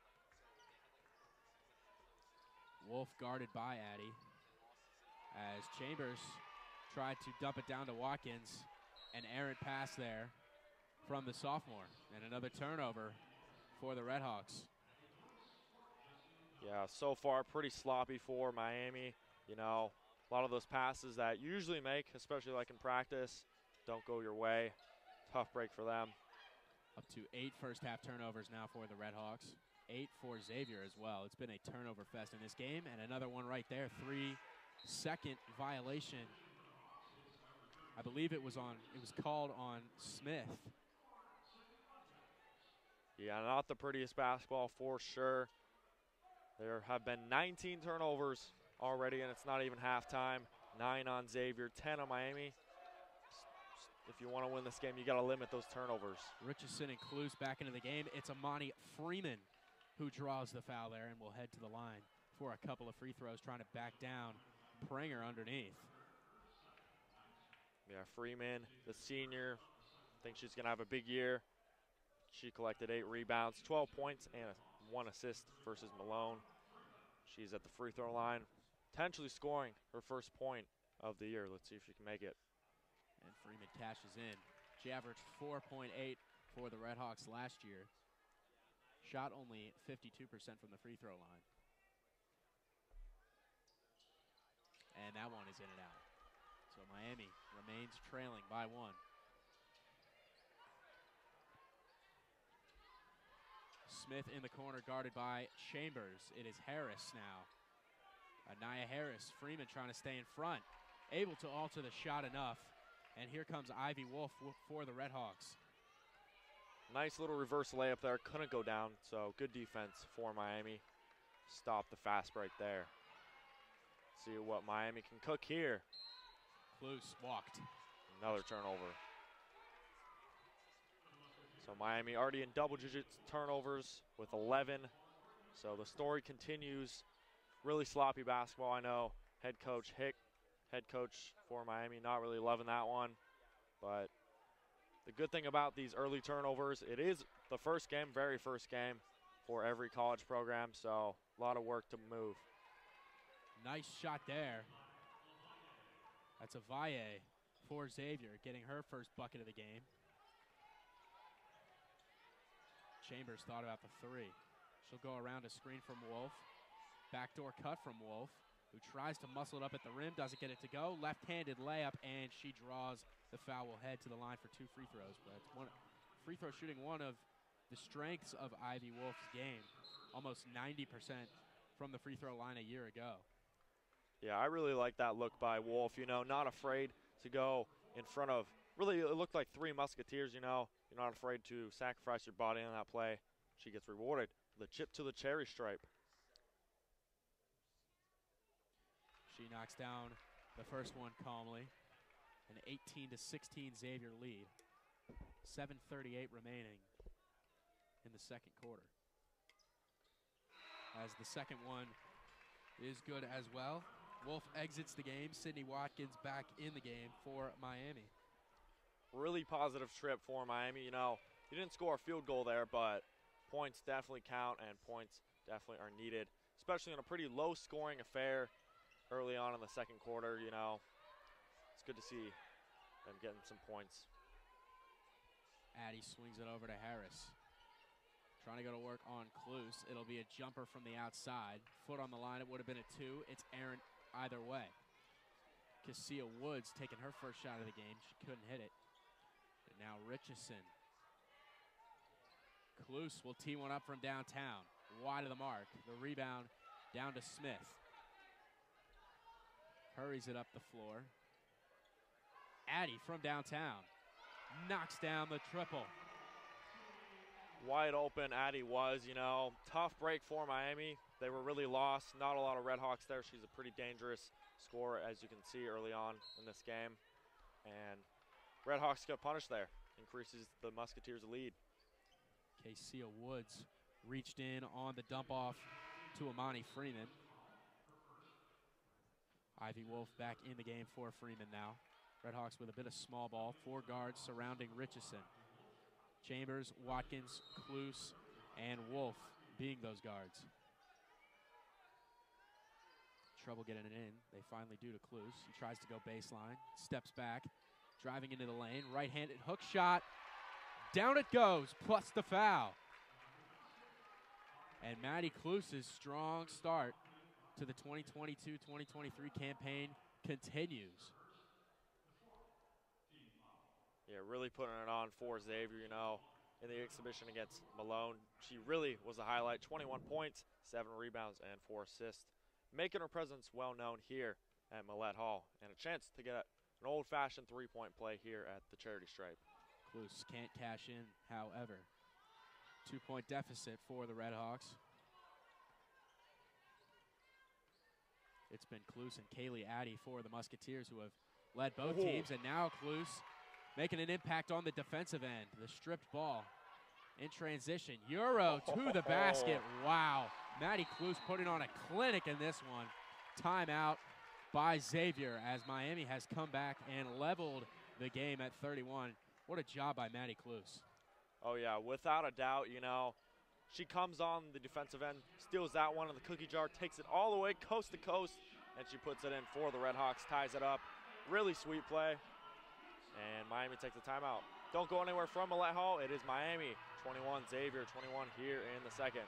Wolf guarded by Addy as Chambers tried to dump it down to Watkins. An errant pass there from the sophomore, and another turnover for the RedHawks. Yeah, so far pretty sloppy for Miami. You know, a lot of those passes that you usually make, especially like in practice, don't go your way. Tough break for them. Up to 8 first-half turnovers now for the RedHawks. 8 for Xavier as well. It's been a turnover fest in this game, and another one right there. 3-second violation. I believe it was called on Smith. Yeah, not the prettiest basketball for sure. There have been 19 turnovers already, and it's not even halftime. 9 on Xavier, 10 on Miami. If you want to win this game, you got to limit those turnovers. Richardson and Cluse back into the game. It's Amani Freeman who draws the foul there and will head to the line for a couple of free throws, trying to back down Pringer underneath. Yeah, Freeman, the senior, thinks she's going to have a big year. She collected 8 rebounds, 12 points, and 1 assist versus Malone. She's at the free throw line, potentially scoring her first point of the year. Let's see if she can make it. And Freeman cashes in. She averaged 4.8 for the RedHawks last year. Shot only 52% from the free throw line. And that one is in and out. So Miami remains trailing by 1. Smith in the corner, guarded by Chambers. It is Harris now. Anaya Harris. Freeman trying to stay in front. Able to alter the shot enough. And here comes Ivy Wolf for the RedHawks. Nice little reverse layup there. Couldn't go down, so good defense for Miami. Stop the fast break there. See what Miami can cook here. Cluse walked. Another turnover. So Miami already in double digits turnovers with 11. So the story continues. Really sloppy basketball, I know. Head coach Hick, head coach for Miami, not really loving that one. But the good thing about these early turnovers, it is the first game, very first game for every college program. So a lot of work to move. Nice shot there. That's a Valle for Xavier, getting her first bucket of the game. Chambers thought about the 3. She'll go around a screen from Wolf. Backdoor cut from Wolf, who tries to muscle it up at the rim, doesn't get it to go. Left-handed layup, and she draws the foul. Will head to the line for 2 free throws. But it's free throw shooting, one of the strengths of Ivy Wolf's game. Almost 90% from the free throw line a year ago. Yeah, I really like that look by Wolf. You know, not afraid to go in front of, really it looked like 3 Musketeers, you know. You're not afraid to sacrifice your body on that play. She gets rewarded with a chip to the cherry stripe. She knocks down the first one calmly. An 18-16 Xavier lead. 7:38 remaining in the second quarter. As the second one is good as well. Wolf exits the game. Sydney Watkins back in the game for Miami. Really positive trip for Miami. You know, he didn't score a field goal there, but points definitely count and points definitely are needed, especially in a pretty low-scoring affair early on in the second quarter. You know, it's good to see them getting some points. Addy swings it over to Harris. Trying to go to work on Cluse. It'll be a jumper from the outside. Foot on the line, it would have been a 2. It's errant either way. Cassia Woods taking her first shot of the game. She couldn't hit it. And now Richardson. Cluse will tee one up from downtown. Wide of the mark. The rebound down to Smith. Hurries it up the floor. Addy from downtown. Knocks down the triple. Wide open Addy was, you know, tough break for Miami. They were really lost. Not a lot of RedHawks there. She's a pretty dangerous scorer, as you can see early on in this game. And RedHawks got punished there. Increases the Musketeers' lead. Cassia Woods reached in on the dump off to Amani Freeman. Ivy Wolf back in the game for Freeman now. RedHawks with a bit of small ball. 4 guards surrounding Richardson. Chambers, Watkins, Cluse, and Wolf being those guards. Trouble getting it in. They finally do to Cluse. He tries to go baseline, steps back, driving into the lane. Right-handed hook shot. Down it goes, plus the foul. And Maddie Cluse's strong start to the 2022-2023 campaign continues. Yeah, really putting it on for Xavier, you know, in the exhibition against Malone. She really was a highlight. 21 points, 7 rebounds, and 4 assists. Making her presence well known here at Millett Hall. And a chance to get an old-fashioned three-point play here at the charity stripe. Cluse can't cash in, however. 2-point deficit for the RedHawks. It's been Cluse and Kaylee Addy for the Musketeers, who have led both teams. And now Cluse making an impact on the defensive end. The stripped ball in transition. Euro to the basket. Wow. Maddie Cluse putting on a clinic in this one. Timeout by Xavier as Miami has come back and leveled the game at 31. What a job by Maddie Cluse. Oh, yeah, without a doubt, you know. She comes on the defensive end, steals that one in the cookie jar, takes it all the way coast to coast, and she puts it in for the RedHawks, ties it up. Really sweet play. And Miami takes a timeout. Don't go anywhere from Millett Hall. It is Miami 21, Xavier 21 here in the second.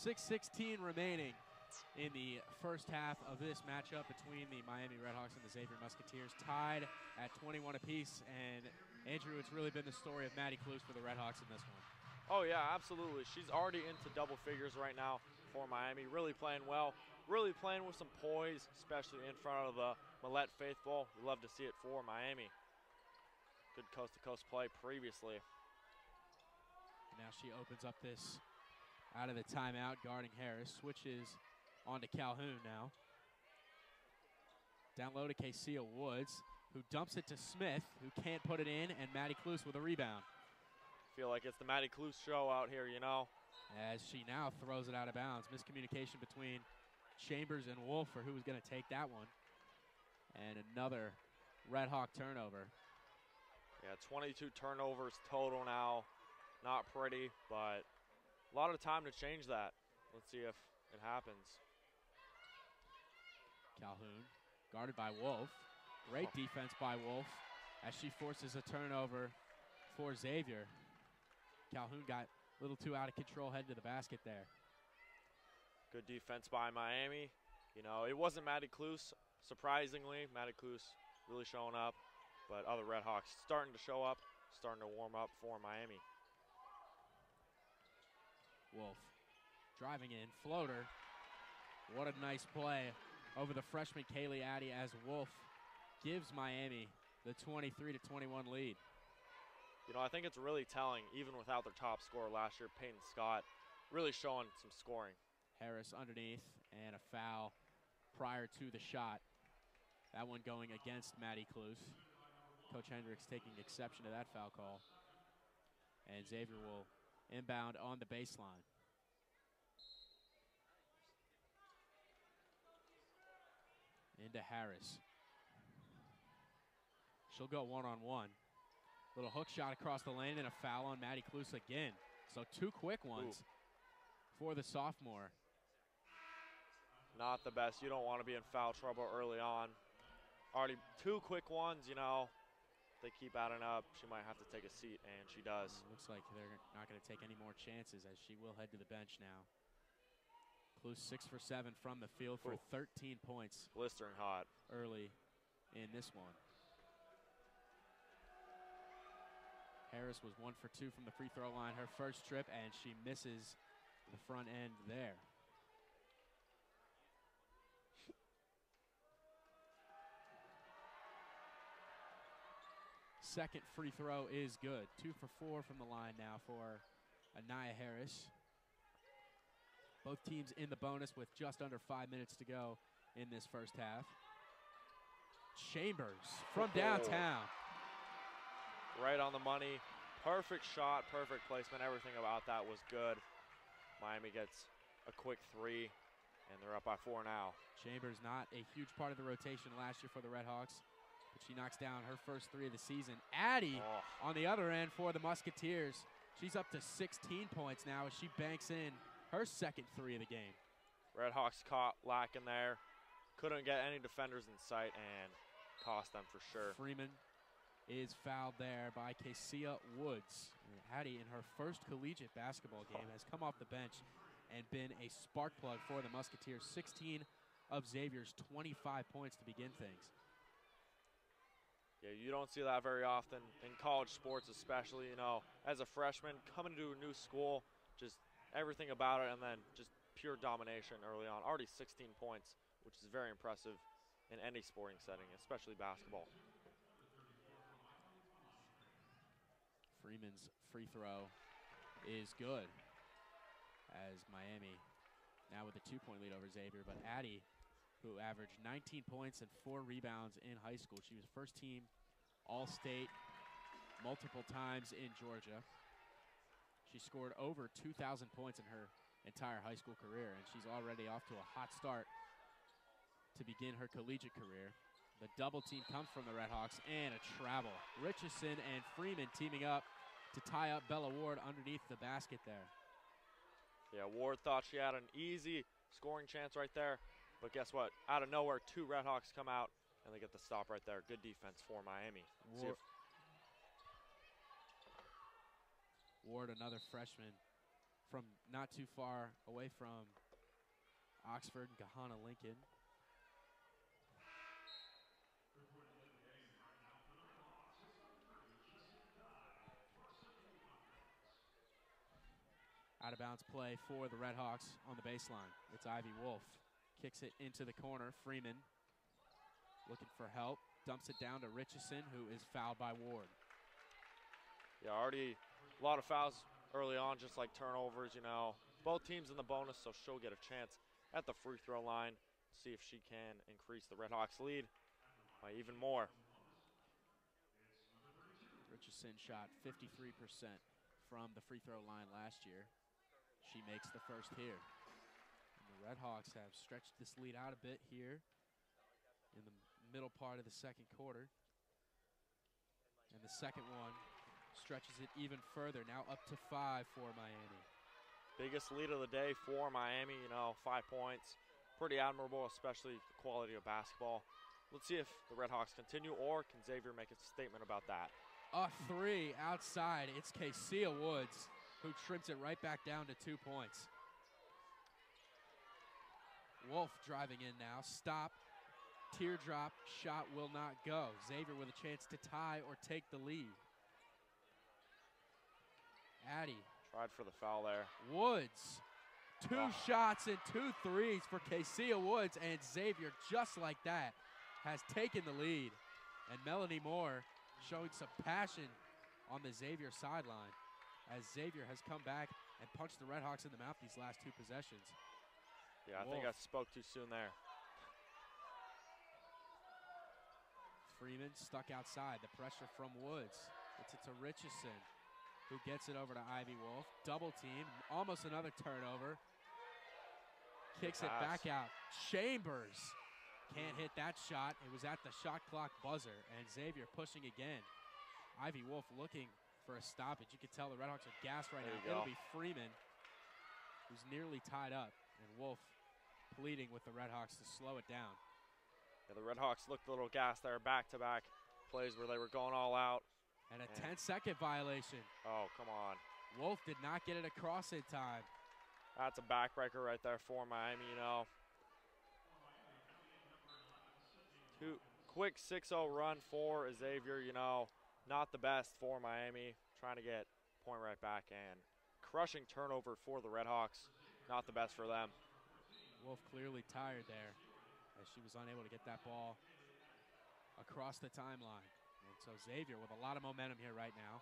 6:16 remaining in the first half of this matchup between the Miami RedHawks and the Xavier Musketeers, tied at 21 apiece. And Andrew, it's really been the story of Maddie Clues for the RedHawks in this one. Oh yeah, absolutely. She's already into double figures right now for Miami. Really playing well, really playing with some poise, especially in front of the Millett faithful. We love to see it for Miami. Good coast-to-coast play previously. Now she opens up this out of the timeout, guarding Harris. Switches on to Calhoun now. Down low to Casey Woods, who dumps it to Smith, who can't put it in, and Maddie Cluse with a rebound. Feel like it's the Maddie Cluse show out here, you know. As she now throws it out of bounds. Miscommunication between Chambers and Wolf for who was going to take that one. And another Red Hawk turnover. Yeah, 22 turnovers total now. Not pretty, but a lot of time to change that. Let's see if it happens. Calhoun guarded by Wolf. Great defense by Wolf as she forces a turnover for Xavier. Calhoun got a little too out of control, heading to the basket there. Good defense by Miami. You know, it wasn't Maddie Cluse, surprisingly. Maddie Cluse really showing up, but other RedHawks starting to show up, starting to warm up for Miami. Wolf driving in, floater. What a nice play over the freshman Kaylee Addy as Wolf gives Miami the 23-21 lead. You know, I think it's really telling, even without their top scorer last year, Peyton Scott, really showing some scoring. Harris underneath, and a foul prior to the shot. That one going against Maddie Cluse. Coach Hendricks taking exception to that foul call. And Xavier will inbound on the baseline. Into Harris. She'll go one-on-one. Little hook shot across the lane and a foul on Maddie Cluse again. So two quick ones for the sophomore. Not the best. You don't want to be in foul trouble early on. Already two quick ones, you know. They keep adding up. She might have to take a seat, and she does. Looks like they're not going to take any more chances as she will head to the bench now. Cluse 6 for 7 from the field for 13 points. Blistering hot. Early in this one. Harris was 1 for 2 from the free throw line her first trip, and she misses the front end there. Second free throw is good. 2 for 4 from the line now for Anaya Harris. Both teams in the bonus with just under 5 minutes to go in this first half. Chambers from downtown. Right on the money. Perfect shot, perfect placement. Everything about that was good. Miami gets a quick 3, and they're up by 4 now. Chambers not a huge part of the rotation last year for the RedHawks, but she knocks down her first 3 of the season. Addy on the other end for the Musketeers. She's up to 16 points now as she banks in her second 3 of the game. RedHawks caught lacking there. Couldn't get any defenders in sight and cost them for sure. Freeman is fouled there by Casey Woods. Addy in her first collegiate basketball game has come off the bench and been a spark plug for the Musketeers. 16 of Xavier's 25 points to begin things. Yeah, you don't see that very often in college sports, especially, you know, as a freshman coming to a new school, just everything about it, and then just pure domination early on. Already 16 points, which is very impressive in any sporting setting, especially basketball. Freeman's free throw is good as Miami now with a 2-point lead over Xavier. But Addy, who averaged 19 points and 4 rebounds in high school. She was first team All-State multiple times in Georgia. She scored over 2,000 points in her entire high school career, and she's already off to a hot start to begin her collegiate career. The double team comes from the RedHawks, and a travel. Richardson and Freeman teaming up to tie up Bella Ward underneath the basket there. Yeah, Ward thought she had an easy scoring chance right there, but guess what? Out of nowhere, 2 RedHawks come out, and they get the stop right there. Good defense for Miami. Ward, another freshman from not too far away from Oxford and Gahanna Lincoln. Out of bounds play for the RedHawks on the baseline. It's Ivy Wolf. Kicks it into the corner. Freeman looking for help. Dumps it down to Richardson, who is fouled by Ward. Yeah, already a lot of fouls early on, just like turnovers, you know. Both teams in the bonus, so she'll get a chance at the free throw line. See if she can increase the RedHawks lead by even more. Richardson shot 53% from the free throw line last year. She makes the first here. And the RedHawks have stretched this lead out a bit here in the middle part of the second quarter. And the second one stretches it even further, now up to 5 for Miami. Biggest lead of the day for Miami, you know, 5 points. Pretty admirable, especially the quality of basketball. Let's see if the RedHawks continue, or can Xavier make a statement about that? A 3 outside. It's Casey Woods who trims it right back down to 2 points. Wolf driving in now. Stop. Teardrop. Shot will not go. Xavier with a chance to tie or take the lead. Addie. Tried for the foul there. Woods. 2 shots and 2 threes for Casey Woods, and Xavier, just like that, has taken the lead. And Melanie Moore showing some passion on the Xavier sideline, as Xavier has come back and punched the RedHawks in the mouth these last 2 possessions. Yeah, I think I spoke too soon there. Freeman stuck outside. The pressure from Woods. Gets it to Richardson, who gets it over to Ivy Wolf. Double team. Almost another turnover. Kicks it back out. Chambers can't hit that shot. It was at the shot clock buzzer, and Xavier pushing again. Ivy Wolf looking for a stoppage. You can tell the RedHawks are gassed right now. It'll be Freeman, who's nearly tied up, and Wolf pleading with the RedHawks to slow it down. Yeah, the RedHawks looked a little gassed there. Back-to-back plays where they were going all out. And a 10-second violation. Oh, come on. Wolf did not get it across in time. That's a backbreaker right there for Miami, you know. Quick 6-0 run for Xavier, you know. Not the best for Miami. Trying to get point right back, and crushing turnover for the RedHawks. Not the best for them. Wolf clearly tired there, as she was unable to get that ball across the timeline. And so Xavier with a lot of momentum here right now.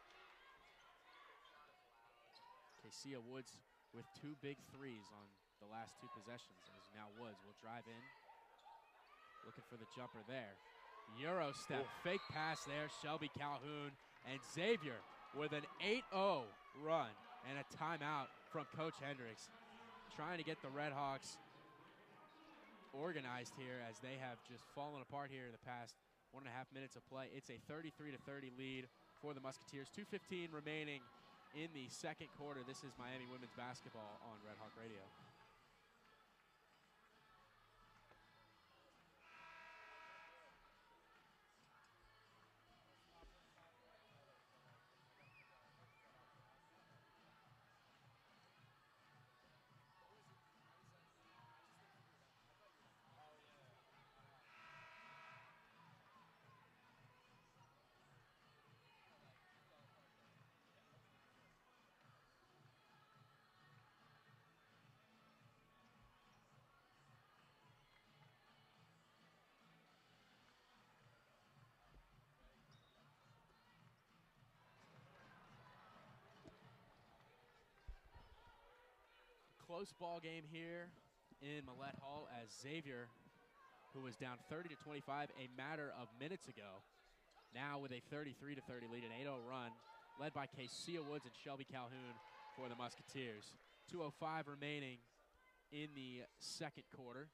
Casey Woods with 2 big threes on the last 2 possessions, as now Woods will drive in. Looking for the jumper there. Euro step, fake pass there, Shelby Calhoun, and Xavier with an 8-0 run and a timeout from Coach Hendricks, trying to get the RedHawks organized here, as they have just fallen apart here in the past 1.5 minutes of play. It's a 33-30 lead for the Musketeers. 2:15 remaining in the second quarter. This is Miami women's basketball on Red Hawk Radio. Close ball game here in Millett Hall, as Xavier, who was down 30-25 a matter of minutes ago, now with a 33-30 lead, an 8-0 run, led by Casey Woods and Shelby Calhoun for the Musketeers. 2:05 remaining in the second quarter.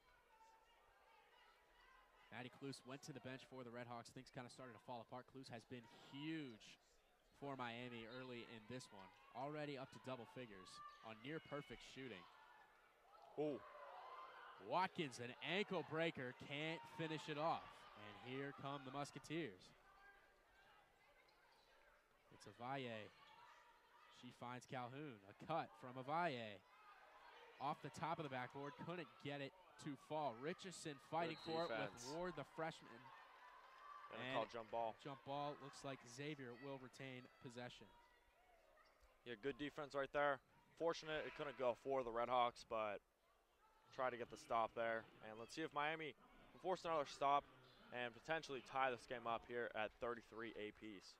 Maddie Kluse went to the bench for the RedHawks. Things kind of started to fall apart. Kluse has been huge for Miami early in this one. Already up to double figures on near perfect shooting. Oh. Watkins, an ankle breaker, can't finish it off. And here come the Musketeers. It's Avaye. She finds Calhoun. A cut from Avaye. Off the top of the backboard, couldn't get it to fall. Richardson fighting for it with Ward, the freshman. Gonna call jump ball. Jump ball. Looks like Xavier will retain possession. Yeah, good defense right there. Fortunate it couldn't go for the RedHawks, but try to get the stop there. And let's see if Miami can force another stop and potentially tie this game up here at 33 apiece.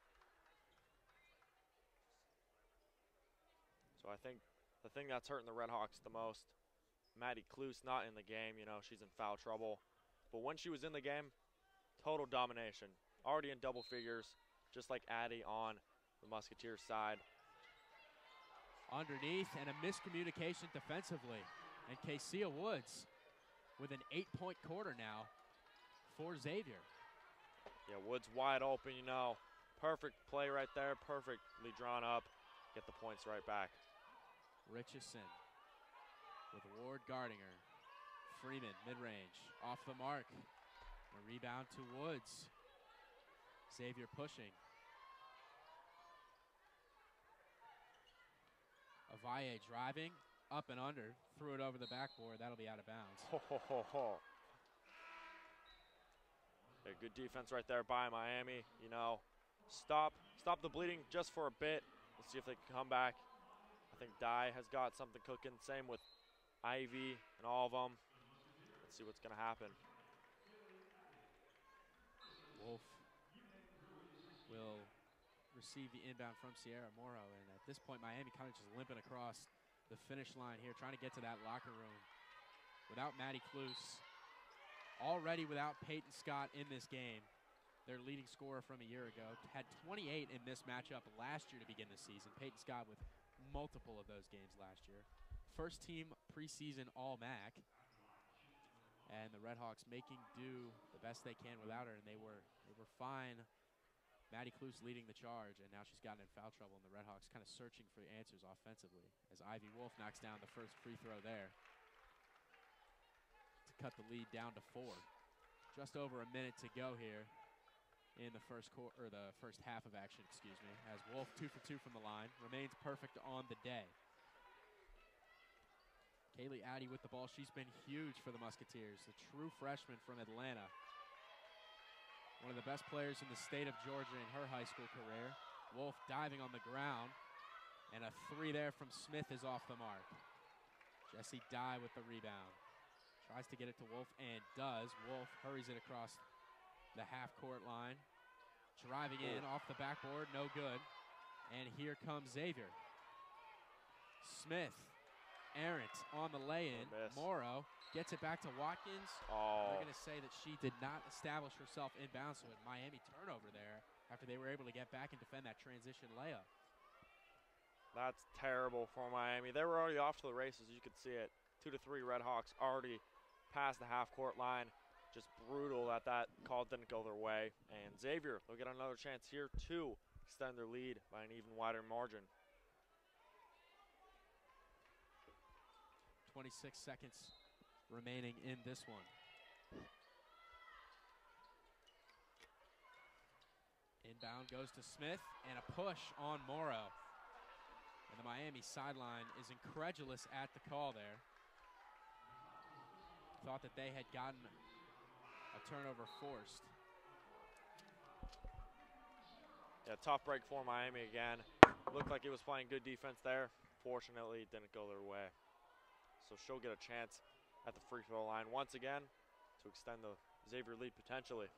So I think the thing that's hurting the RedHawks the most, Maddie Kloos not in the game. You know, she's in foul trouble. But when she was in the game, total domination. Already in double figures, just like Addie on the Musketeers side. Underneath, and a miscommunication defensively. And Casey Woods with an 8-point quarter now for Xavier. Yeah, Woods wide open, you know. Perfect play right there, perfectly drawn up. Get the points right back. Richardson with Ward guarding her. Freeman, mid-range, off the mark. A rebound to Woods. Xavier pushing. Avaye driving, up and under, threw it over the backboard. That'll be out of bounds. Ho, ho, ho, ho. Yeah, good defense right there by Miami. You know, stop the bleeding just for a bit. Let's see if they can come back. I think Dye has got something cooking. Same with Ivy and all of them. Let's see what's going to happen. Wolf will receive the inbound from Sierra Morrow, and at this point Miami kind of just limping across the finish line here, trying to get to that locker room. Without Maddie Kloos, already without Peyton Scott in this game, their leading scorer from a year ago, had 28 in this matchup last year to begin the season. Peyton Scott with multiple of those games last year. First team preseason All-MAC, and the RedHawks making do the best they can without her, and they were fine. Maddie Kloos leading the charge, and now she's gotten in foul trouble, and the RedHawks kind of searching for the answers offensively as Ivy Wolf knocks down the first free throw there to cut the lead down to 4. Just over a minute to go here in the first quarter, or the first half of action, excuse me, as Wolf 2 for 2 from the line, remains perfect on the day. Kaylee Addy with the ball. She's been huge for the Musketeers, the true freshman from Atlanta. One of the best players in the state of Georgia in her high school career. Wolf diving on the ground, and a 3 there from Smith is off the mark. Jessie Dye with the rebound. Tries to get it to Wolf and does. Wolf hurries it across the half-court line. Driving in off the backboard, no good. And here comes Xavier. Smith, errant on the lay-in. Morrow gets it back to Watkins. Oh. They're going to say that she did not establish herself inbounds, so a Miami turnover there after they were able to get back and defend that transition layup. That's terrible for Miami. They were already off to the races. You could see it. 2 to 3 RedHawks already past the half-court line. Just brutal that call didn't go their way. And Xavier, they'll get another chance here to extend their lead by an even wider margin. 26 seconds remaining in this one. Inbound goes to Smith, and a push on Morrow. And the Miami sideline is incredulous at the call there. Thought that they had gotten a turnover forced. Yeah, tough break for Miami again. Looked like it was playing good defense there. Fortunately, it didn't go their way. So she'll get a chance at the free throw line once again to extend the Xavier lead potentially.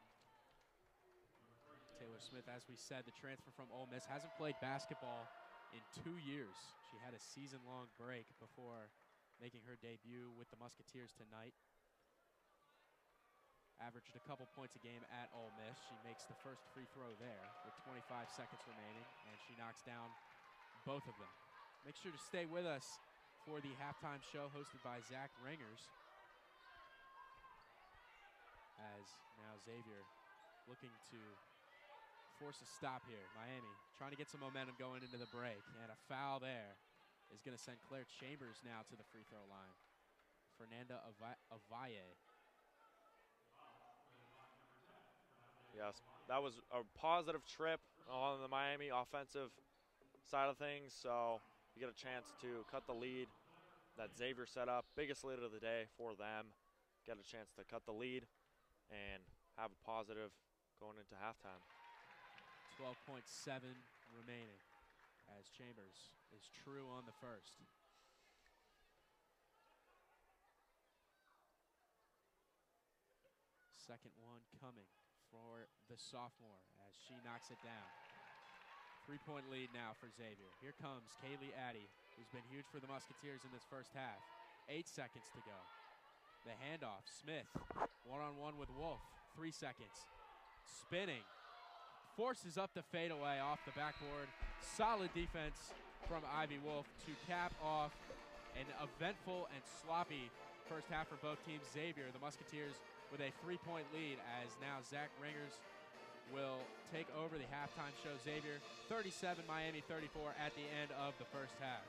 Taylor Smith, as we said, the transfer from Ole Miss, hasn't played basketball in 2 years. She had a season-long break before making her debut with the Musketeers tonight. Averaged a couple points a game at Ole Miss. She makes the first free throw there with 25 seconds remaining, and she knocks down both of them. Make sure to stay with us for the halftime show hosted by Zach Rengers. As now Xavier looking to force a stop here. Miami trying to get some momentum going into the break, and a foul there is going to send Claire Chambers now to the free throw line. Fernanda Avaye. Yes, that was a positive trip on the Miami offensive side of things, so you get a chance to cut the lead that Xavier set up. Biggest lead of the day for them. Get a chance to cut the lead and have a positive going into halftime. 12.7 remaining as Chambers is true on the first. Second one coming for the sophomore as she knocks it down. 3-point lead now for Xavier. Here comes Kaylee Addy, who's been huge for the Musketeers in this first half. 8 seconds to go. The handoff, Smith, one-on-one with Wolf, 3 seconds. Spinning, forces up the fadeaway off the backboard. Solid defense from Ivy Wolf to cap off an eventful and sloppy first half for both teams. Xavier, the Musketeers, with a 3-point lead as now Zach Rengers will take over the halftime show. Xavier 37, Miami 34 at the end of the first half.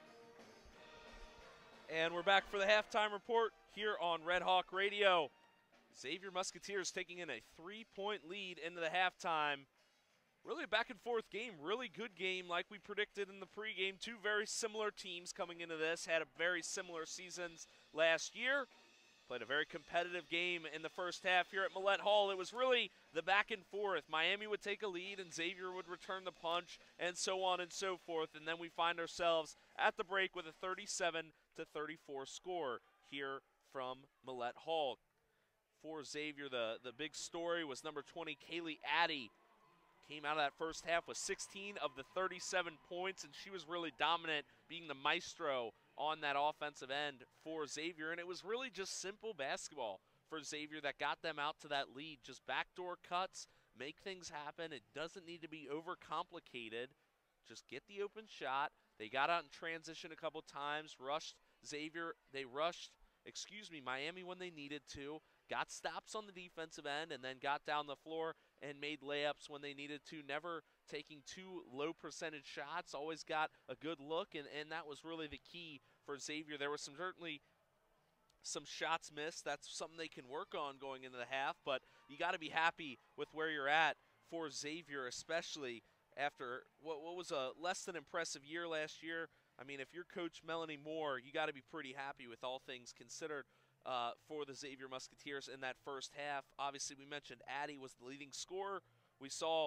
And we're back for the halftime report here on Red Hawk Radio. Xavier Musketeers taking in a 3-point lead into the halftime. Really a back-and-forth game, really good game like we predicted in the pregame. Two very similar teams coming into this, had a very similar seasons last year. Played a very competitive game in the first half here at Millett Hall. It was really the back and forth. Miami would take a lead and Xavier would return the punch and so on and so forth. And then we find ourselves at the break with a 37-34 score here from Millett Hall. For Xavier, the big story was number 20, Kaylee Addy. Came out of that first half with 16 of the 37 points, and she was really dominant, being the maestro on that offensive end for Xavier. And it was really just simple basketball for Xavier that got them out to that lead. Just backdoor cuts, make things happen. It doesn't need to be overcomplicated. Just get the open shot. They got out in transition a couple times, rushed Xavier. They rushed, Miami when they needed to. Got stops on the defensive end and then got down the floor and made layups when they needed to, never taking too low percentage shots, always got a good look, and that was really the key for Xavier. There was certainly some shots missed. That's something they can work on going into the half, but you got to be happy with where you're at for Xavier, especially after what was a less than impressive year last year. I mean, if you're Coach Melanie Moore, you got to be pretty happy with all things considered. For the Xavier Musketeers in that first half. Obviously, we mentioned Addy was the leading scorer. We saw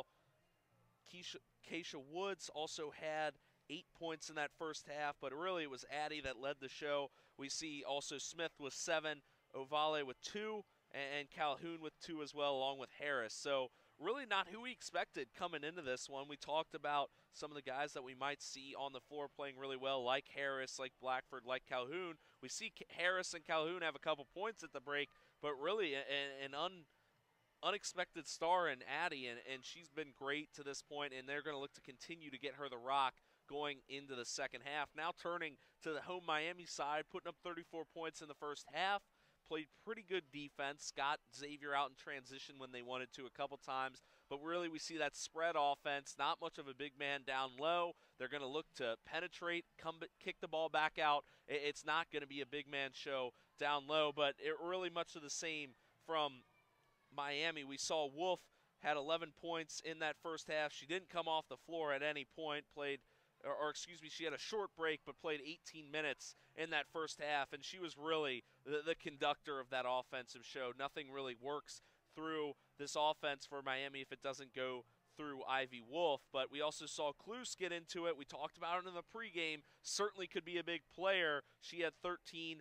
Keisha Woods also had 8 points in that first half, but really it was Addy that led the show. We see also Smith with 7, Ovale with 2, and Calhoun with 2 as well, along with Harris. So really not who we expected coming into this one. We talked about some of the guys that we might see on the floor playing really well, like Harris, like Blackford, like Calhoun. We see Harris and Calhoun have a couple points at the break, but really an unexpected star in Addy, and she's been great to this point, and they're going to look to continue to get her the rock going into the second half. Now turning to the home Miami side, putting up 34 points in the first half. Played pretty good defense, got Xavier out in transition when they wanted to a couple times, but really we see that spread offense, not much of a big man down low. They're going to look to penetrate, kick the ball back out. It's not going to be a big man show down low, but it really much of the same from Miami. We saw Wolf had 11 points in that first half. She didn't come off the floor at any point, she had a short break but played 18 minutes in that first half, and she was really the conductor of that offensive show. Nothing really works through this offense for Miami if it doesn't go through Ivy Wolf, but we also saw Kloos get into it. We talked about it in the pregame. Certainly could be a big player. She had 13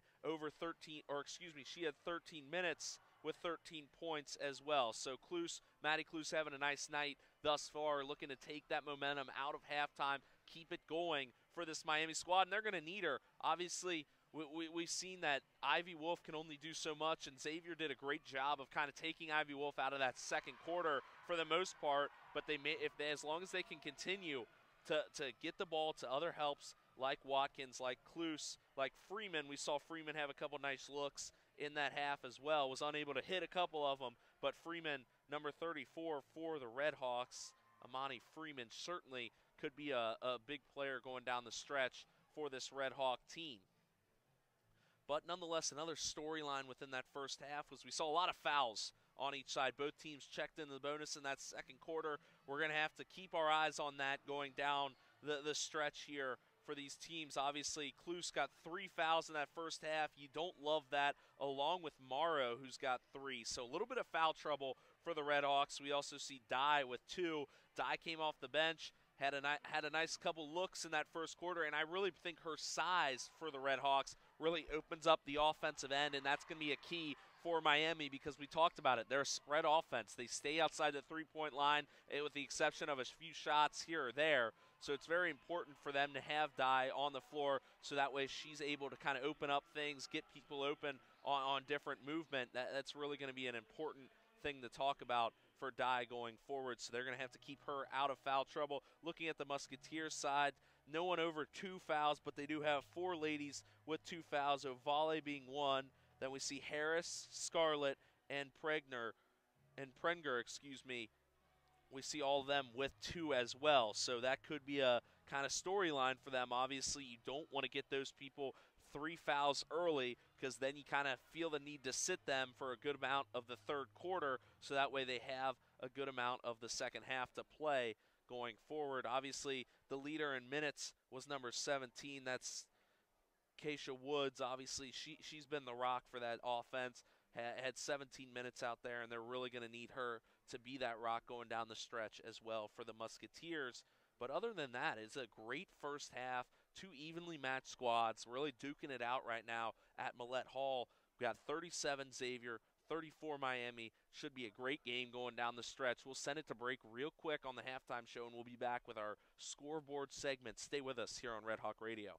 minutes with 13 points as well. So Maddie Kloos having a nice night thus far, looking to take that momentum out of halftime, keep it going for this Miami squad, and they're going to need her. Obviously, we've seen that Ivy Wolf can only do so much, and Xavier did a great job of kind of taking Ivy Wolf out of that second quarter for the most part, but as long as they can continue to get the ball to other helps like Watkins, like Kloos, like Freeman. We saw Freeman have a couple nice looks in that half as well. Was unable to hit a couple of them, but Freeman, number 34 for the RedHawks, Amani Freeman, certainly could be a big player going down the stretch for this RedHawk team. But nonetheless, another storyline within that first half was we saw a lot of fouls on each side. Both teams checked into the bonus in that second quarter. We're going to have to keep our eyes on that going down the stretch here for these teams. Obviously, Klus got 3 fouls in that first half. You don't love that, along with Morrow, who's got 3. So a little bit of foul trouble for the RedHawks. We also see Dye with 2. Dye came off the bench, had a nice couple looks in that first quarter, and I really think her size for the RedHawks really opens up the offensive end, and that's going to be a key for Miami because we talked about it. They're a spread offense. They stay outside the three-point line with the exception of a few shots here or there. So it's very important for them to have Dye on the floor so that way she's able to kind of open up things, get people open on different movement. That's really going to be an important thing to talk about for Dye going forward. So they're going to have to keep her out of foul trouble. Looking at the Musketeers side, no one over 2 fouls, but they do have 4 ladies with 2 fouls, Ovale being 1. Then we see Harris, Scarlett, and Prenger, we see all of them with 2 as well. So that could be a kind of storyline for them. Obviously, you don't want to get those people 3 fouls early because then you kind of feel the need to sit them for a good amount of the third quarter so that way they have a good amount of the second half to play going forward. Obviously, the leader in minutes was number 17. That's Keisha Woods. Obviously, she's been the rock for that offense. Had 17 minutes out there, and they're really going to need her to be that rock going down the stretch as well for the Musketeers. But other than that, it's a great first half. 2 evenly matched squads, really duking it out right now at Millett Hall. We got 37 Xavier, 34 Miami. Should be a great game going down the stretch. We'll send it to break real quick on the halftime show, and we'll be back with our scoreboard segment. Stay with us here on Red Hawk Radio.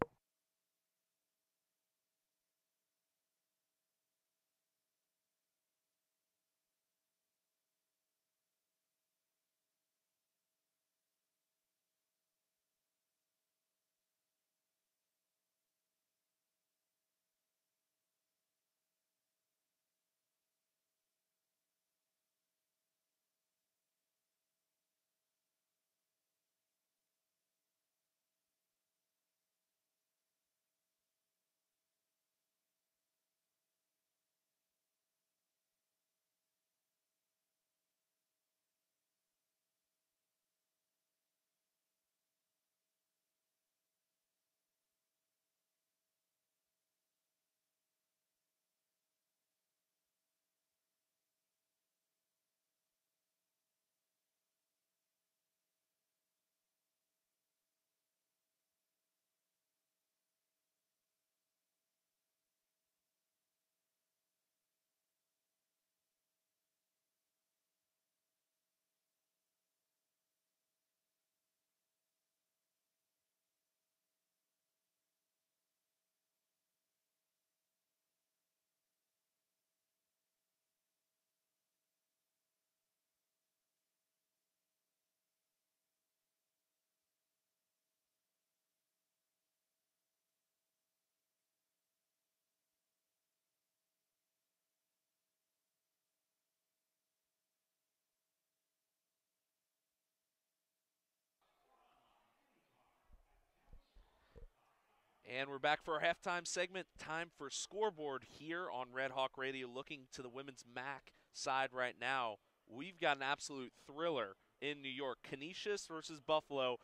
And we're back for our halftime segment. Time for scoreboard here on Red Hawk Radio. Looking to the women's MAC side right now, we've got an absolute thriller in New York. Canisius versus Buffalo,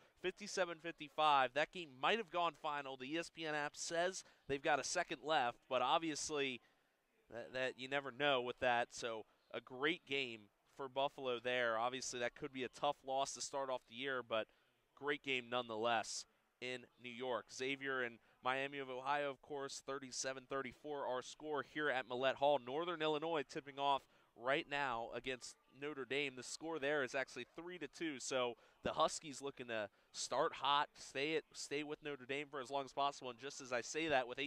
57-55. That game might have gone final. The ESPN app says they've got a second left, but obviously that you never know with that. So a great game for Buffalo there. Obviously that could be a tough loss to start off the year, but great game nonetheless in New York. Xavier and Miami of Ohio, of course, 37-34 our score here at Millett Hall. Northern Illinois tipping off right now against Notre Dame. The score there is actually 3-2, so the Huskies looking to start hot, stay with Notre Dame for as long as possible. And just as I say that, with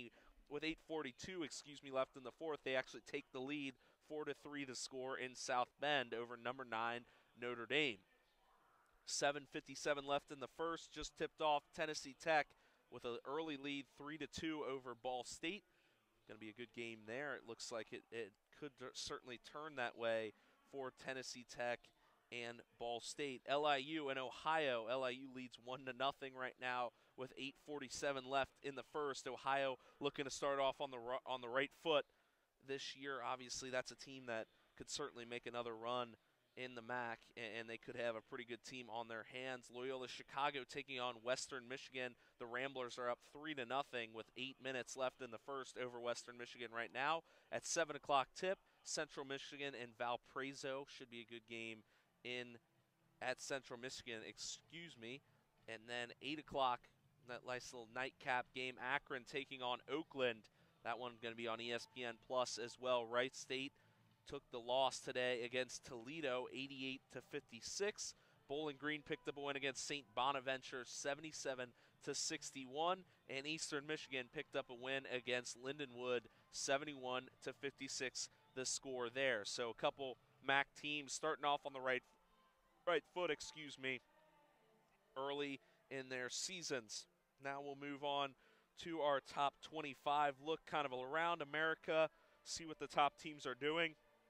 8:42 left in the fourth, they actually take the lead 4-3 the score in South Bend over number 9 Notre Dame. 7:57 left in the first, just tipped off Tennessee Tech with an early lead 3-2 over Ball State. Going to be a good game there. It looks like it could certainly turn that way for Tennessee Tech and Ball State. LIU and Ohio. LIU leads 1-0 right now with 8:47 left in the first. Ohio looking to start off on the right foot this year. Obviously, that's a team that could certainly make another run in the MAC, and they could have a pretty good team on their hands. Loyola Chicago taking on Western Michigan. The Ramblers are up 3-0 with 8 minutes left in the first over Western Michigan right now. At 7 o'clock tip, Central Michigan and Valparaiso should be a good game at Central Michigan, And then 8 o'clock, that nice little nightcap game, Akron taking on Oakland. That one going to be on ESPN Plus as well. Wright State took the loss today against Toledo, 88-56. Bowling Green picked up a win against St. Bonaventure, 77-61. And Eastern Michigan picked up a win against Lindenwood, 71-56. The score there. So a couple MAC teams starting off on the right foot, early in their seasons. Now we'll move on to our top 25. Look kind of around America, see what the top teams are doing.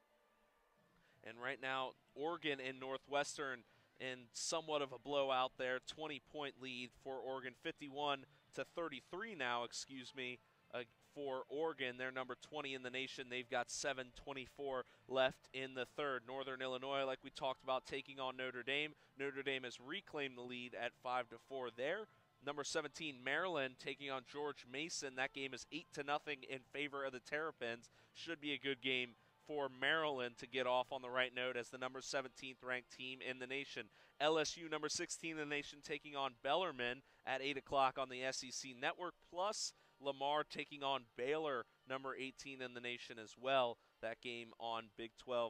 And right now, Oregon and Northwestern in somewhat of a blowout there, 20-point lead for Oregon, 51-33 now, for Oregon. They're number 20 in the nation. They've got 7:24 left in the third. Northern Illinois, like we talked about, taking on Notre Dame. Notre Dame has reclaimed the lead at 5-4 there. Number 17, Maryland, taking on George Mason. That game is 8-0 in favor of the Terrapins. Should be a good game for Maryland to get off on the right note as the number 17th ranked team in the nation. LSU, number 16 in the nation, taking on Bellarmine at 8 o'clock on the SEC Network. Plus, Lamar taking on Baylor, number 18 in the nation as well. That game on Big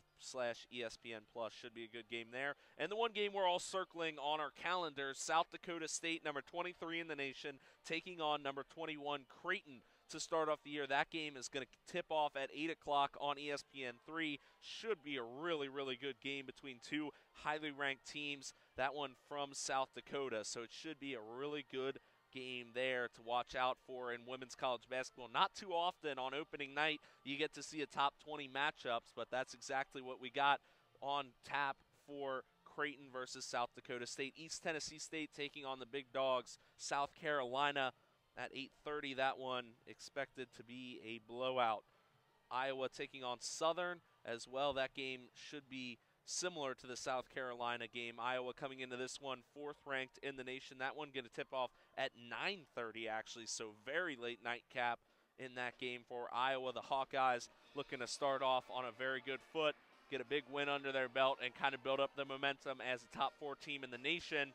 12/ESPN Plus should be a good game there. And the one game we're all circling on our calendars, South Dakota State, number 23 in the nation, taking on number 21 Creighton to start off the year. That game is going to tip off at 8 o'clock on ESPN3. Should be a really, really good game between two highly ranked teams. That one from South Dakota. So it should be a really good game there to watch out for in women's college basketball. Not too often on opening night you get to see a top 20 matchups, but that's exactly what we got on tap for Creighton versus South Dakota State. East Tennessee State taking on the big dogs, South Carolina at 8:30. That one expected to be a blowout. Iowa taking on Southern as well. That game should be similar to the South Carolina game. Iowa coming into this one 4th ranked in the nation. That one going to tip off at 9:30 actually, so very late nightcap in that game for Iowa. The Hawkeyes looking to start off on a very good foot, get a big win under their belt, and kind of build up the momentum as a top 4 team in the nation.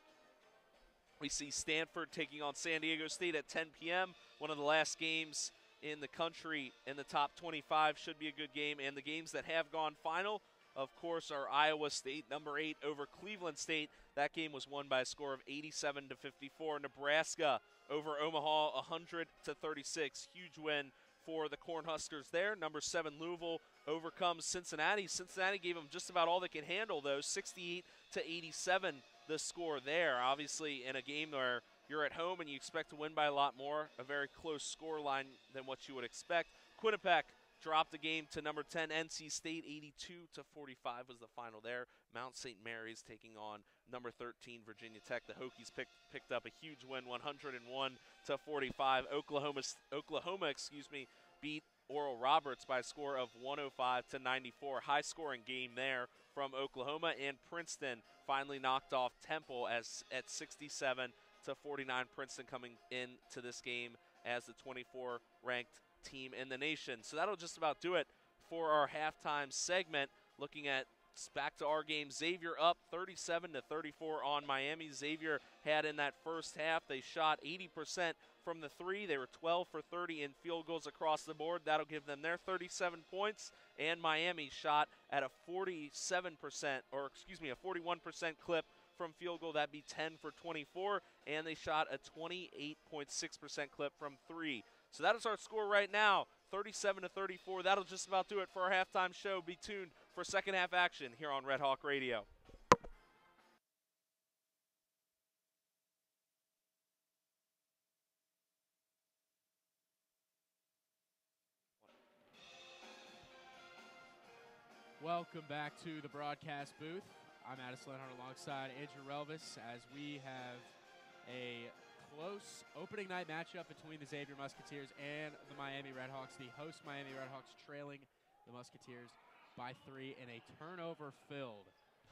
We see Stanford taking on San Diego State at 10 p.m., one of the last games in the country in the top 25. Should be a good game. And the games that have gone final, of course, are Iowa State, number 8, over Cleveland State. That game was won by a score of 87-54. Nebraska over Omaha, 100-36. Huge win for the Cornhuskers there. Number 7, Louisville overcomes Cincinnati. Cincinnati gave them just about all they can handle, though, 68-87 the score there. Obviously, in a game where you're at home and you expect to win by a lot more, a very close score line than what you would expect. Quinnipiac dropped the game to number 10, NC State, 82-45 was the final there. Mount St. Mary's taking on number 13, Virginia Tech. The Hokies picked up a huge win, 101-45. Oklahoma, beat Oral Roberts by a score of 105-94. High-scoring game there from Oklahoma. And Princeton finally knocked off Temple at 67-49. Princeton coming into this game as the 24th-ranked team in the nation. So that'll just about do it for our halftime segment. Looking at back to our game, Xavier up 37-34 on Miami. Xavier had in that first half, they shot 80% from the 3. They were 12 for 30 in field goals across the board. That'll give them their 37 points. And Miami shot at a 41% clip from field goal. That'd be 10 for 24. And they shot a 28.6% clip from 3. So that is our score right now, 37-34. That'll just about do it for our halftime show. Be tuned for second half action here on Red Hawk Radio. Welcome back to the broadcast booth. I'm Addison Lenhart alongside Andrew Relvas as we have a close opening night matchup between the Xavier Musketeers and the Miami RedHawks. The host Miami RedHawks trailing the Musketeers by 3 in a turnover-filled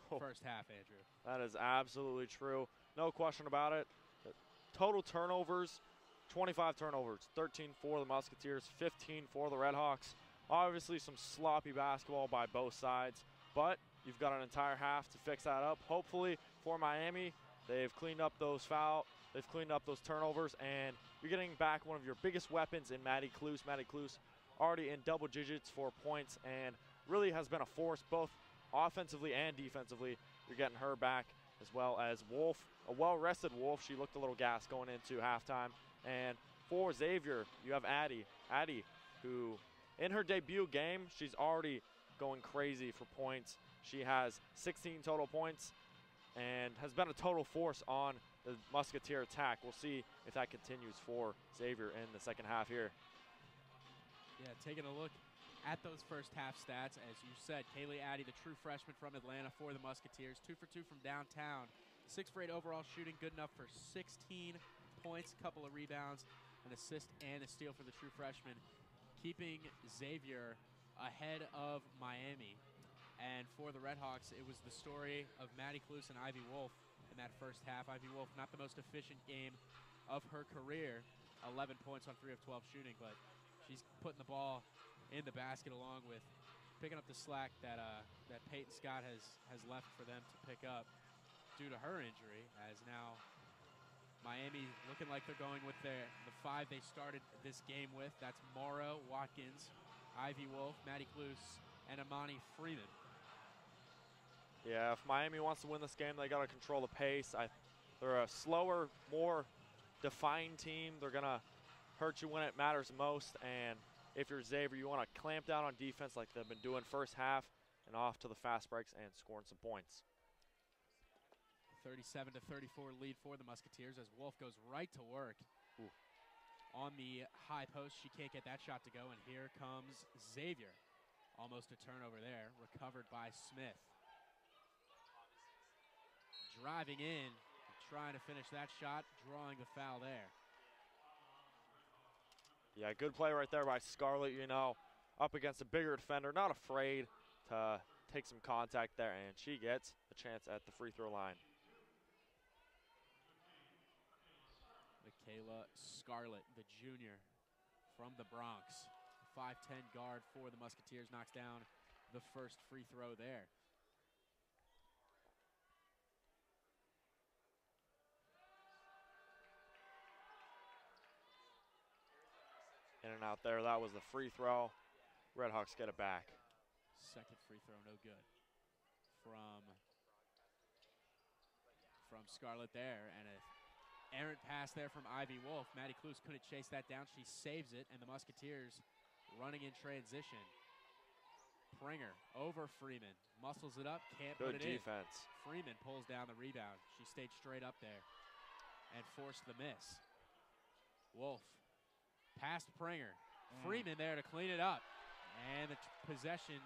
first half, Andrew. That is absolutely true. No question about it. Total turnovers, 25 turnovers, 13 for the Musketeers, 15 for the RedHawks. Obviously some sloppy basketball by both sides, but you've got an entire half to fix that up. Hopefully for Miami, they've cleaned up those they've cleaned up those turnovers, and you're getting back one of your biggest weapons in Maddie Kloos. Maddie Kloos already in double digits for points and really has been a force both offensively and defensively. You're getting her back, as well as Wolf, a well-rested Wolf. She looked a little gassed going into halftime. And for Xavier, you have Addie, who in her debut game, she's already going crazy for points. She has 16 total points and has been a total force on the Musketeer attack. We'll see if that continues for Xavier in the second half here. Yeah, taking a look at those first half stats, as you said, Kaylee Addy, the true freshman from Atlanta for the Musketeers, 2 for 2 from downtown, 6 for 8 overall shooting, good enough for 16 points, couple of rebounds, an assist and a steal for the true freshman, keeping Xavier ahead of Miami. And for the RedHawks, it was the story of Maddie Kloos and Ivy Wolf in that first half. Ivy Wolf, not the most efficient game of her career, 11 points on 3 of 12 shooting, but she's putting the ball in the basket along with picking up the slack that that Peyton Scott has left for them to pick up due to her injury, as now Miami looking like they're going with the 5 they started this game with. That's Morrow, Watkins, Ivy Wolf, Maddie Kloos, and Amani Freeman. Yeah, if Miami wants to win this game, they got to control the pace. They're a slower, more defined team. They're going to hurt you when it matters most. And if you're Xavier, you want to clamp down on defense like they've been doing first half and off to the fast breaks and scoring some points. 37-34 lead for the Musketeers as Wolf goes right to work. Ooh. On the high post. She can't get that shot to go, and here comes Xavier. Almost a turnover there, recovered by Smith. Driving in, trying to finish that shot, drawing the foul there. Yeah, good play right there by Scarlett, you know, up against a bigger defender, not afraid to take some contact there, and she gets a chance at the free throw line. Michaela Scarlett, the junior from the Bronx, 5'10 guard for the Musketeers, knocks down the first free throw there. In and out there, that was the free throw. RedHawks get it back. Second free throw, no good from Scarlett there, and an errant pass there from Ivy Wolf. Maddie Kloos couldn't chase that down. She saves it, and the Musketeers running in transition. Pringer over Freeman, muscles it up, can't put it in. Good defense. Freeman pulls down the rebound. She stayed straight up there and forced the miss. Wolf past Pringer. Freeman there to clean it up. And the possession.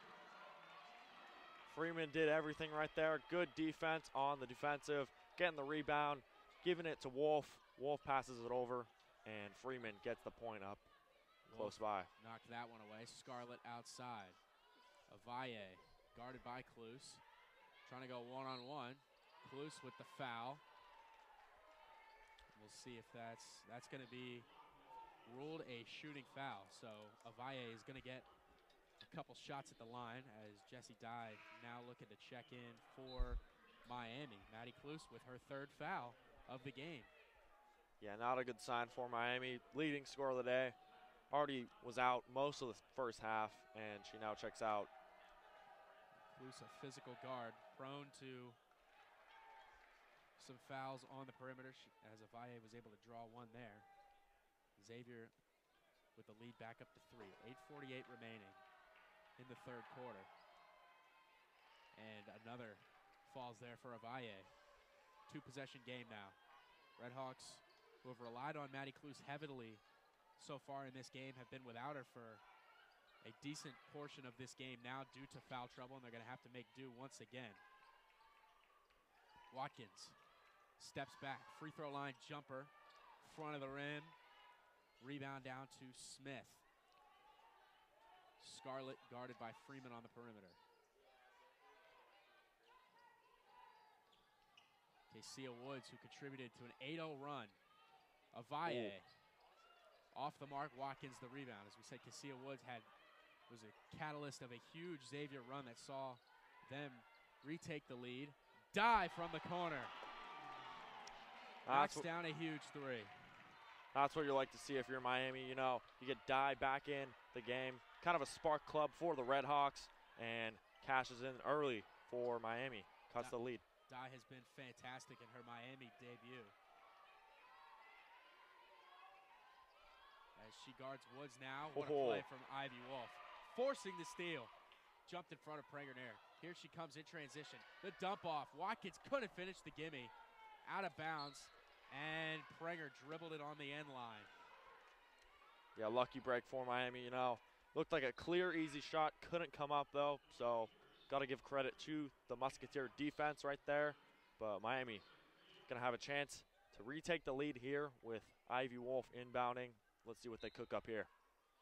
Freeman did everything right there. Good defense on the defensive, getting the rebound, giving it to Wolf. Wolf passes it over, and Freeman gets the point up close by. Knocked that one away. Scarlett outside. Avaye guarded by Kloos. Trying to go one-on-one. Kloos with the foul. We'll see if that's going to be ruled a shooting foul. So Avaye is going to get a couple shots at the line as Jessie Dye now looking to check in for Miami. Maddie Kloos with her 3rd foul of the game. Yeah, not a good sign for Miami. Leading scorer of the day. Already was out most of the first half, and she now checks out. Kloos, a physical guard, prone to some fouls on the perimeter, as Avaye was able to draw one there. Xavier with the lead back up to 3. 8:48 remaining in the 3rd quarter. And another falls there for Avaye. 2-possession game now. RedHawks, who have relied on Maddie Kloos heavily so far in this game, have been without her for a decent portion of this game now due to foul trouble, and they're going to have to make do once again. Watkins steps back, free throw line jumper, front of the rim, rebound down to Smith. Scarlett guarded by Freeman on the perimeter. Casey Woods, who contributed to an 8-0 run. Avaye off the mark, Watkins the rebound. As we said, Casey Woods was a catalyst of a huge Xavier run that saw them retake the lead. Dive from the corner. Knocks down a huge three. That's what you like to see if you're Miami. You know, you get Dye back in the game. Kind of a spark club for the RedHawks, and cashes in early for Miami. Cuts the lead. Dye has been fantastic in her Miami debut. As she guards Woods now. What a play from Ivy Wolf. Forcing the steal. Jumped in front of Prenger Nair. Here she comes in transition. The dump off. Watkins couldn't finish the gimme. Out of bounds. And Prenger dribbled it on the end line. Yeah, lucky break for Miami, you know. Looked like a clear, easy shot. Couldn't come up, though. So, got to give credit to the Musketeer defense right there. But Miami going to have a chance to retake the lead here with Ivy Wolf inbounding. Let's see what they cook up here.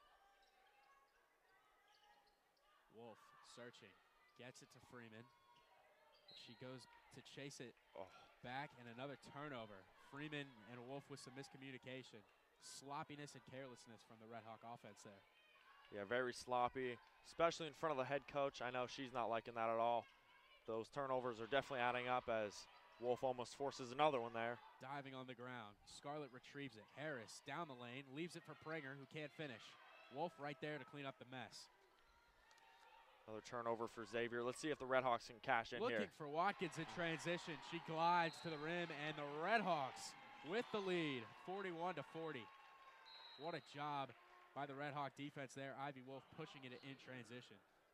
Wolf searching. Gets it to Freeman. She goes to chase it back, and another turnover. Freeman and Wolf with some miscommunication. Sloppiness and carelessness from the RedHawk offense there. Yeah, very sloppy, especially in front of the head coach. I know she's not liking that at all. Those turnovers are definitely adding up as Wolf almost forces another one there. Diving on the ground. Scarlett retrieves it. Harris down the lane, leaves it for Prenger, who can't finish. Wolf right there to clean up the mess. Another turnover for Xavier. Let's see if the RedHawks can cash in here. Looking for Watkins in transition. She glides to the rim, and the RedHawks with the lead, 41-40. What a job by the RedHawk defense there. Ivy Wolf pushing it in transition.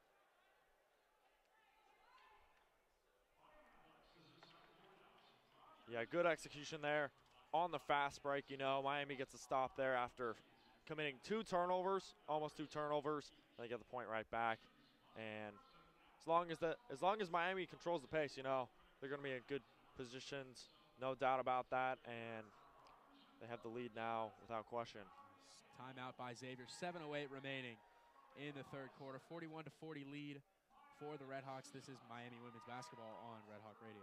Yeah, good execution there on the fast break. You know, Miami gets a stop there after committing almost two turnovers. They get the point right back. And as long as Miami controls the pace, you know, they're going to be in good positions, no doubt about that. And they have the lead now without question. Timeout by Xavier. 7:08 remaining in the third quarter. 41-40 lead for the RedHawks. This is Miami women's basketball on RedHawk Radio.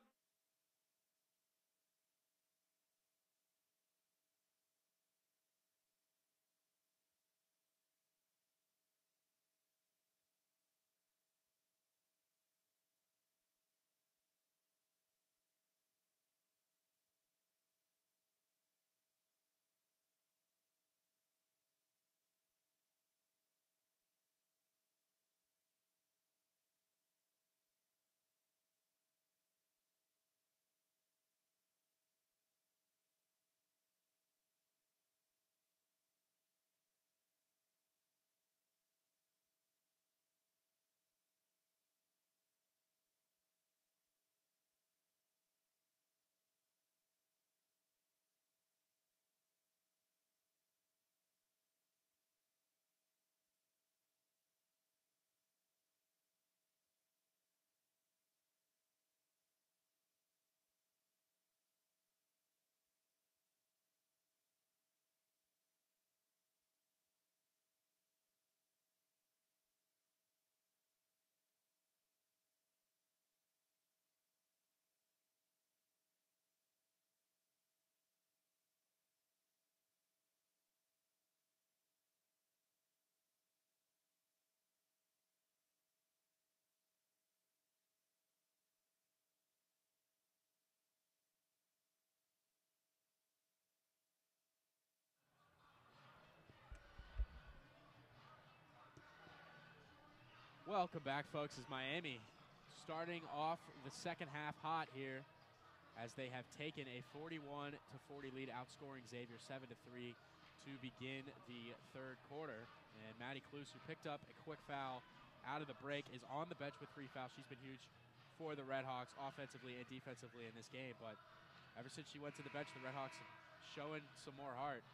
Welcome back, folks, as Miami starting off the second half hot here as they have taken a 41-40 lead, outscoring Xavier 7-3 to begin the third quarter. And Maddie Cluse, who picked up a quick foul out of the break, is on the bench with 3 fouls. She's been huge for the RedHawks offensively and defensively in this game, but ever since she went to the bench, the RedHawks have showing some more heart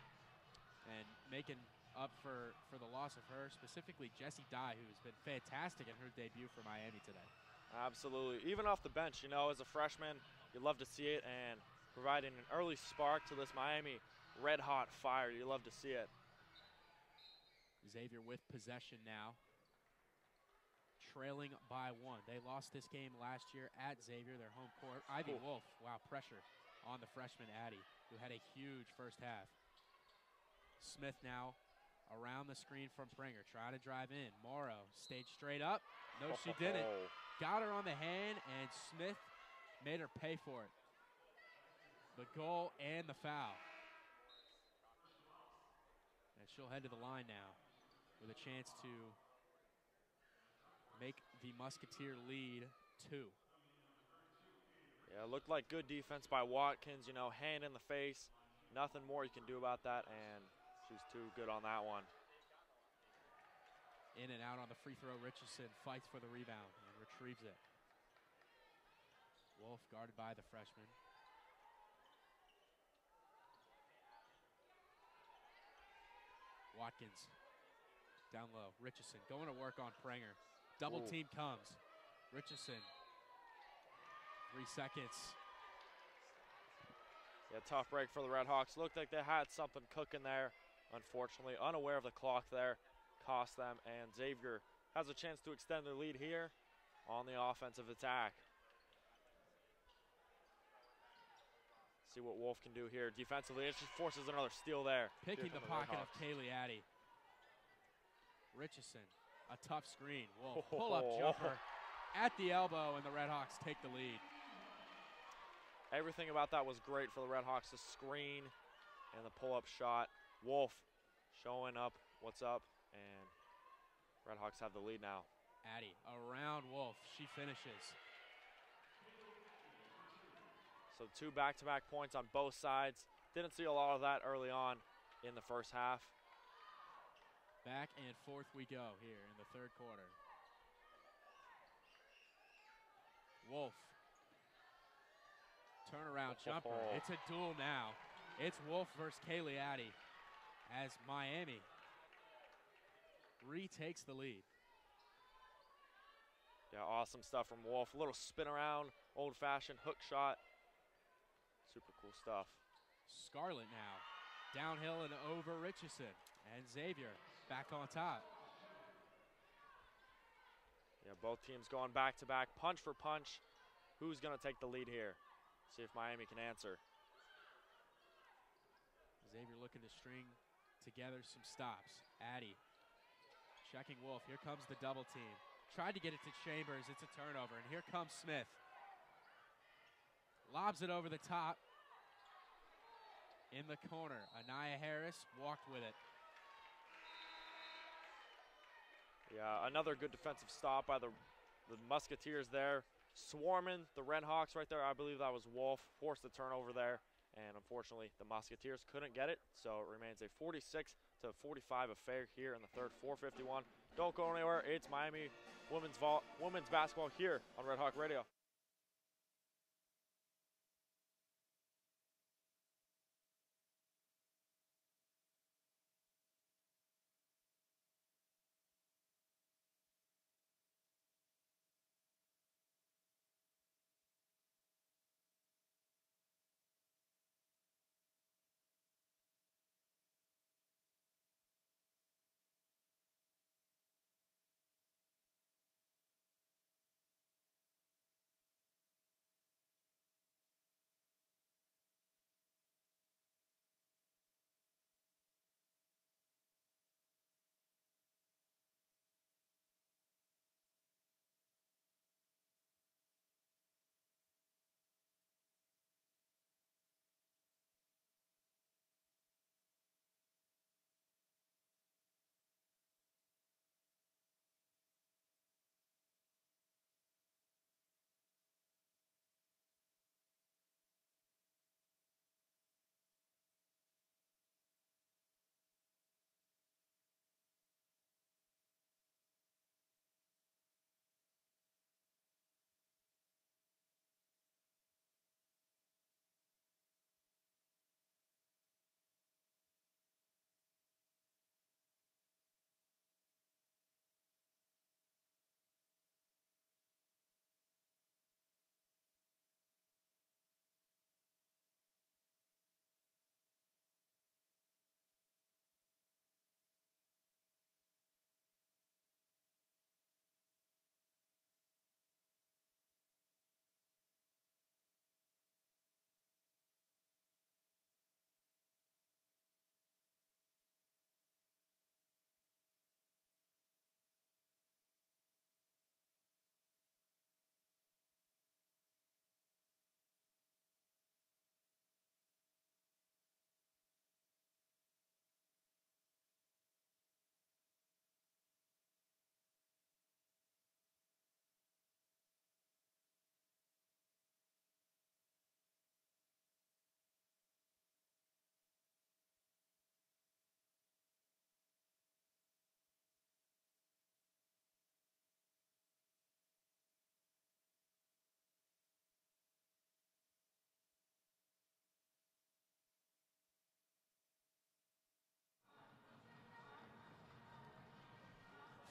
and making up for the loss of her, specifically Jessie Dye, who's been fantastic in her debut for Miami today. Absolutely. Even off the bench, you know, as a freshman, you love to see it, and providing an early spark to this Miami red-hot fire. You love to see it. Xavier with possession now. trailing by 1. They lost this game last year at Xavier, their home court. Ivy Wolf, wow, pressure on the freshman Addie, who had a huge first half. Smith now around the screen from Pringer, try to drive in. Morrow stayed straight up. No, she didn't. Got her on the hand, and Smith made her pay for it. The goal and the foul. And she'll head to the line now with a chance to make the Musketeer lead 2. Yeah, it looked like good defense by Watkins, you know, hand in the face. Nothing more you can do about that, and she's too good on that one. In and out on the free throw, Richardson fights for the rebound and retrieves it. Wolf guarded by the freshman. Watkins down low. Richardson going to work on Pringer. Double team comes. Richardson, 3 seconds. Yeah, tough break for the RedHawks. Looked like they had something cooking there. Unfortunately, unaware of the clock there, cost them. And Xavier has a chance to extend their lead here on the offensive attack. See what Wolf can do here defensively. It just forces another steal there. Picking the pocket of Kaylee Addy. Richardson, a tough screen. Wolf, pull-up jumper at the elbow, and the RedHawks take the lead. Everything about that was great for the RedHawks. The screen and the pull-up shot. Wolf showing up what's up, and RedHawks have the lead now. Addy around Wolf. She finishes. So 2 back-to-back points on both sides. Didn't see a lot of that early on in the first half. Back and forth we go here in the third quarter. Wolf. Turnaround jumper. It's a duel now. It's Wolf versus Kaylee Addy as Miami retakes the lead. Yeah, awesome stuff from Wolf. A little spin around, old-fashioned hook shot. Super cool stuff. Scarlett now. Downhill and over Richardson. And Xavier back on top. Yeah, both teams going back-to-back, punch for punch. Who's going to take the lead here? See if Miami can answer. Xavier looking to string together some stops. Addy checking Wolf. Here comes the double team. Tried to get it to Chambers. It's a turnover. And here comes Smith. Lobs it over the top. In the corner. Anaya Harris walked with it. Yeah, another good defensive stop by the Musketeers there. Swarming the RedHawks right there. I believe that was Wolf. Forced the turnover there. And unfortunately, the Musketeers couldn't get it. So it remains a 46-45 affair here in the third, 4:51. Don't go anywhere. It's Miami women's basketball here on Red Hawk Radio.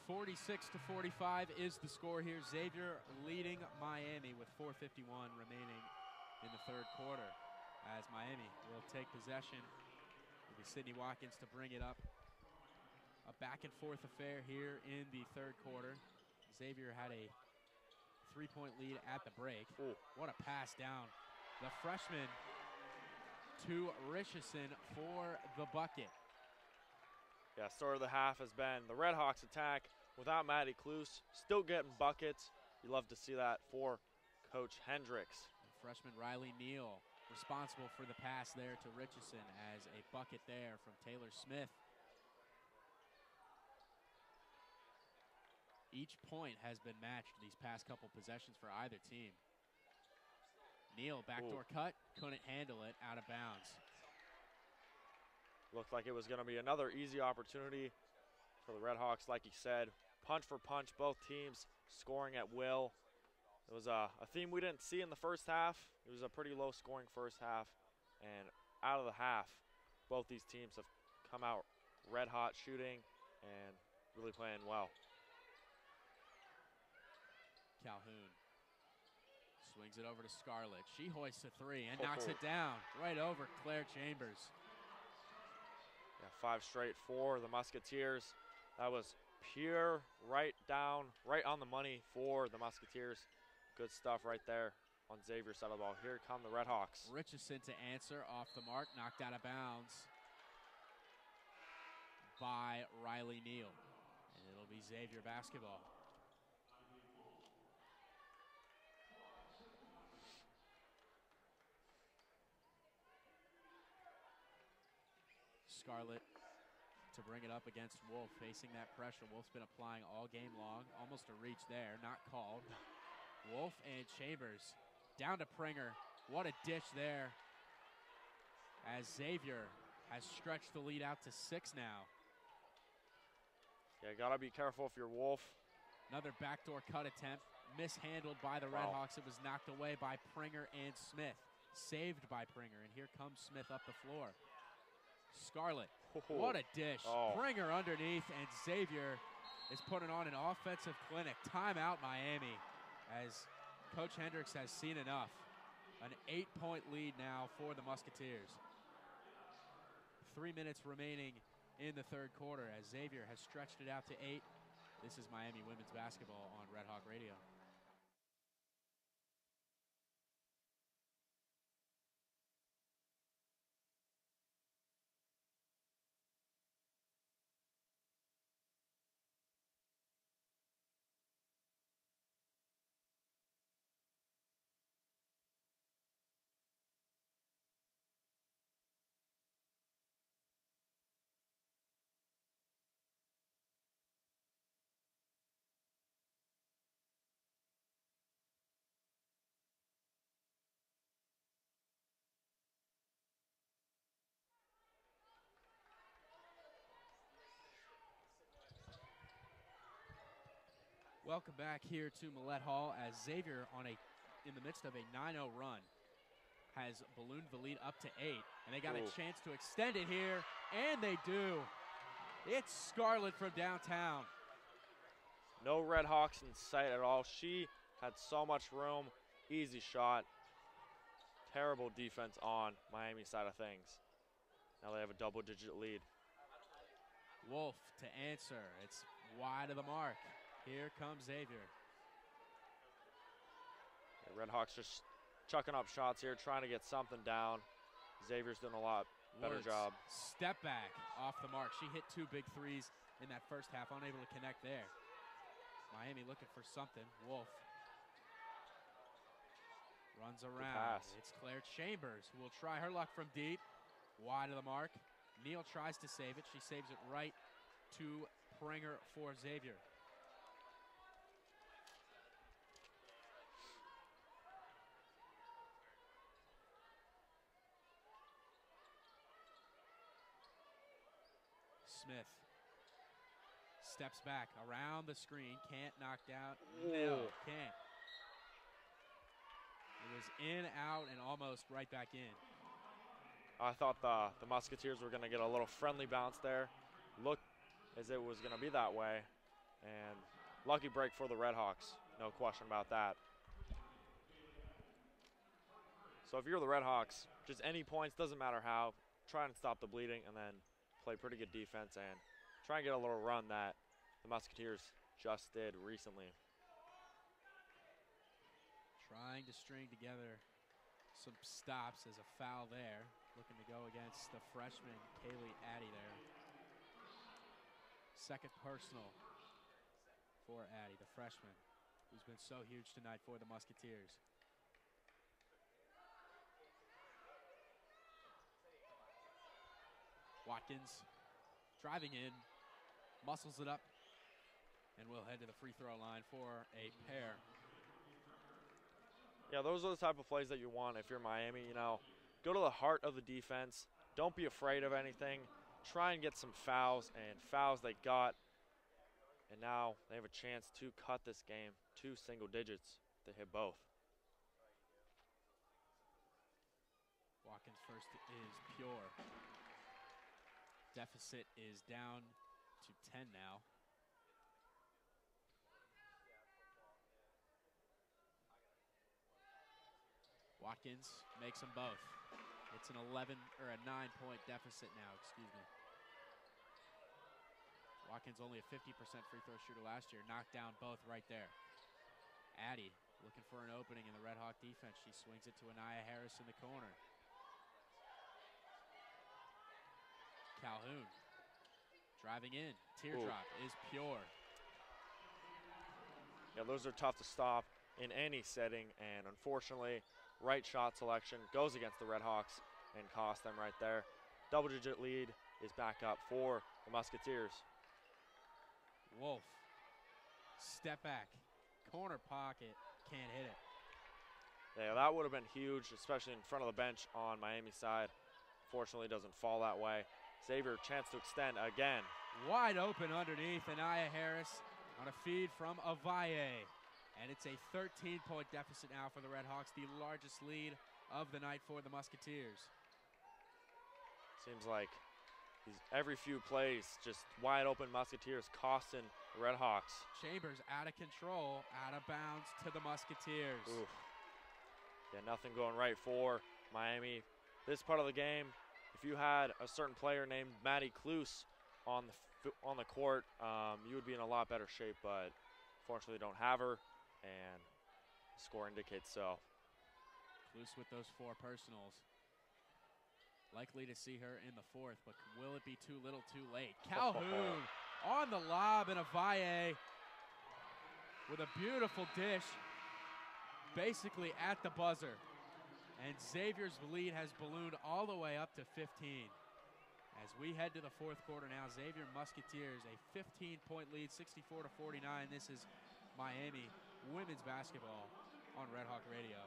46-45 is the score here. Xavier leading Miami with 4:51 remaining in the third quarter, as Miami will take possession. It'll be Sydney Watkins to bring it up. A back-and-forth affair here in the third quarter. Xavier had a 3-point lead at the break. Ooh. What a pass down. The freshman to Richardson for the bucket. Yeah, story of the half has been the RedHawks attack without Maddie Kloos, still getting buckets. You love to see that for Coach Hendricks. And freshman Riley Neal responsible for the pass there to Richardson, as a bucket there from Taylor Smith. Each point has been matched these past couple possessions for either team. Neal, backdoor cut, couldn't handle it, out of bounds. Looked like it was going to be another easy opportunity for the RedHawks, like you said. Punch for punch, both teams scoring at will. It was a theme we didn't see in the first half. It was a pretty low-scoring first half. And out of the half, both these teams have come out red-hot shooting and really playing well. Calhoun swings it over to Scarlett. She hoists a three and knocks it down right over Claire Chambers. Yeah, 5 straight for the Musketeers. That was pure right on the money for the Musketeers. Good stuff right there on Xavier's side of the ball. Here come the RedHawks. Richardson to answer, off the mark, knocked out of bounds by Riley Neal. And it'll be Xavier basketball. Scarlett to bring it up against Wolf, facing that pressure. Wolf's been applying all game long. Almost a reach there, not called. Wolf and Chambers down to Pringer. What a dish there, as Xavier has stretched the lead out to 6 now. Yeah, gotta be careful if you're Wolf. Another backdoor cut attempt, mishandled by the RedHawks. It was knocked away by Pringer and Smith. Saved by Pringer, and here comes Smith up the floor. Scarlett, what a dish. Pringer underneath, and Xavier is putting on an offensive clinic. Timeout Miami, as Coach Hendricks has seen enough. An 8-point lead now for the Musketeers. 3 minutes remaining in the third quarter, as Xavier has stretched it out to 8. This is Miami women's basketball on Red Hawk Radio. Welcome back here to Millett Hall, as Xavier in the midst of a 9-0 run has ballooned the lead up to 8, and they got a chance to extend it here, and they do. It's Scarlett from downtown. No RedHawks in sight at all. She had so much room. Easy shot. Terrible defense on Miami's side of things. Now they have a double-digit lead. Wolf to answer. It's wide of the mark. Here comes Xavier. Yeah, RedHawks just chucking up shots here, trying to get something down. Xavier's doing a lot better job. Step back off the mark. She hit 2 big threes in that first half, unable to connect there. Miami looking for something. Wolf runs around. It's Claire Chambers who will try her luck from deep. Wide of the mark. Neal tries to save it. She saves it right to Pringer for Xavier. Smith steps back around the screen, can't knock down. No, can't. It was in, out, and almost right back in. I thought the Musketeers were going to get a little friendly bounce there. Looked as it was going to be that way. And lucky break for the RedHawks, no question about that. So if you're the RedHawks, just any points, doesn't matter how, try and stop the bleeding and then play pretty good defense and try and get a little run that the Musketeers just did recently. Trying to string together some stops as a foul there. Looking to go against the freshman, Kaylee Addy there. Second personal for Addy, the freshman, who's been so huge tonight for the Musketeers. Watkins driving in, muscles it up, and we'll head to the free throw line for a pair. Yeah, those are the type of plays that you want if you're Miami. You know, go to the heart of the defense. Don't be afraid of anything. Try and get some fouls, and fouls they got. And now they have a chance to cut this game to single digits. They hit both. Watkins first is pure. Deficit is down to 10 now. Watkins makes them both. It's an 9-point deficit now, excuse me. Watkins only a 50% free throw shooter last year, knocked down both right there. Addy looking for an opening in the Red Hawk defense. She swings it to Anaya Harris in the corner. Calhoun driving in. Teardrop is pure. Yeah, those are tough to stop in any setting, and unfortunately, right shot selection goes against the RedHawks and cost them right there. Double-digit lead is back up for the Musketeers. Wolf, step back, corner pocket, can't hit it. Yeah, that would have been huge, especially in front of the bench on Miami's side. Fortunately, it doesn't fall that way. Xavier, chance to extend again. Wide open underneath, Anaya Harris on a feed from Avaye. And it's a 13-point deficit now for the RedHawks, the largest lead of the night for the Musketeers. Seems like every few plays, just wide open Musketeers costing the RedHawks. Chambers out of control, out of bounds to the Musketeers. Oof. Yeah, nothing going right for Miami. This part of the game, if you had a certain player named Maddie Kloos on the court, you would be in a lot better shape, but fortunately don't have her, and the score indicates so. Kloos with those 4 personals. Likely to see her in the 4th, but will it be too little too late? Calhoun on the lob, and Avaye with a beautiful dish, basically at the buzzer. And Xavier's lead has ballooned all the way up to 15. As we head to the 4th quarter now, Xavier Musketeers, a 15-point lead, 64-49. This is Miami women's basketball on Red Hawk Radio.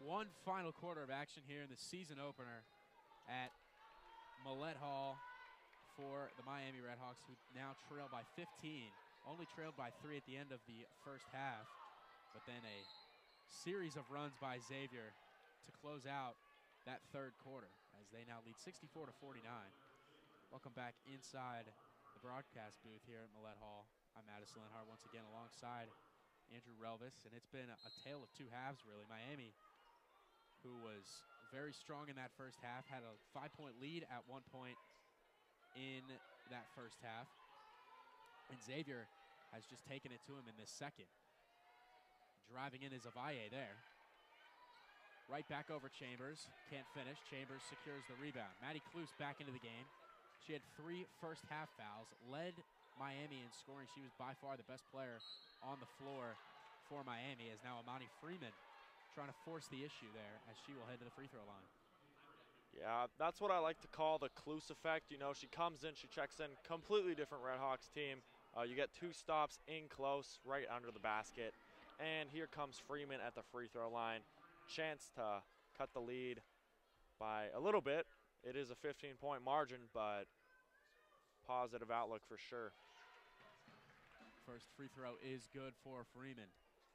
one final quarter of action here in the season opener at Millett Hall for the Miami RedHawks, who now trail by 15. Only trailed by 3 at the end of the first half, but then a series of runs by Xavier to close out that third quarter as they now lead 64-49. Welcome back inside the broadcast booth here at Millett Hall. I'm Addison Lenhart once again alongside Andrew Relvas, and it's been a tale of two halves, really. Miami, who was very strong in that first half, had a 5-point lead at one point in that first half, and Xavier has just taken it to him in this second. Driving in is Xavier there. Right back over Chambers, can't finish. Chambers secures the rebound. Maddie Cluse back into the game. She had 3 first half fouls, led Miami in scoring. She was by far the best player on the floor for Miami, as now Amani Freeman trying to force the issue there as she will head to the free throw line. Yeah, that's what I like to call the Cluse effect. You know, she comes in, she checks in, completely different RedHawks team. You get 2 stops in close, right under the basket. And here comes Freeman at the free throw line. Chance to cut the lead by a little bit. It is a 15-point margin, but positive outlook for sure. First free throw is good for Freeman.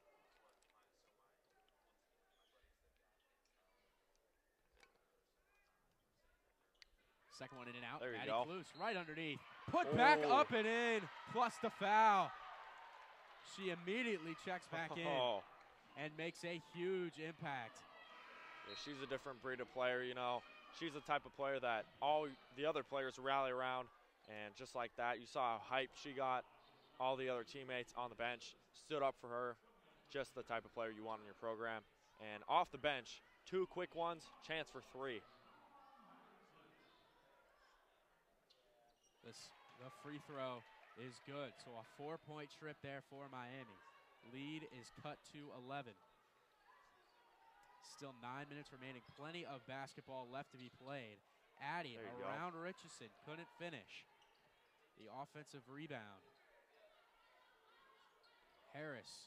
Second one in and out. There you Maddie go. Cluse right underneath. Put back up and in, plus the foul. She immediately checks back in and makes a huge impact. Yeah, she's a different breed of player, you know. She's the type of player that all the other players rally around, and just like that, you saw how hyped she got. All the other teammates on the bench stood up for her. Just the type of player you want in your program. And off the bench, 2 quick ones, chance for 3. The free throw is good. So a 4-point trip there for Miami. Lead is cut to 11. Still 9 minutes remaining. Plenty of basketball left to be played. Addie around Richardson, couldn't finish. The offensive rebound. Harris.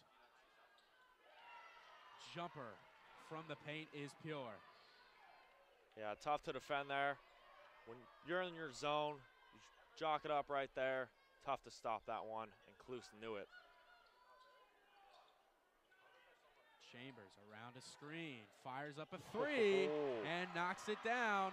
Jumper from the paint is pure. Yeah, tough to defend there. When you're in your zone, you jock it up right there. Tough to stop that one, and Cluse knew it. Chambers around a screen, fires up a 3, and knocks it down.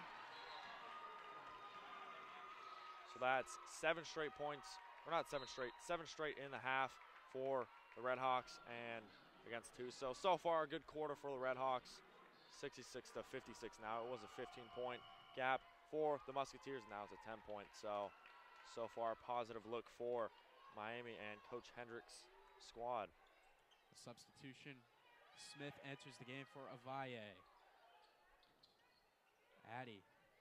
So that's 7 straight points, or not 7 straight, 7 straight in the half for the RedHawks and against Tuso. So far, a good quarter for the RedHawks, 66-56 now. It was a 15-point gap for the Musketeers. Now it's a 10-point. So far, a positive look for Miami and Coach Hendrick's squad. The substitution. Smith enters the game for Avaye. Addie.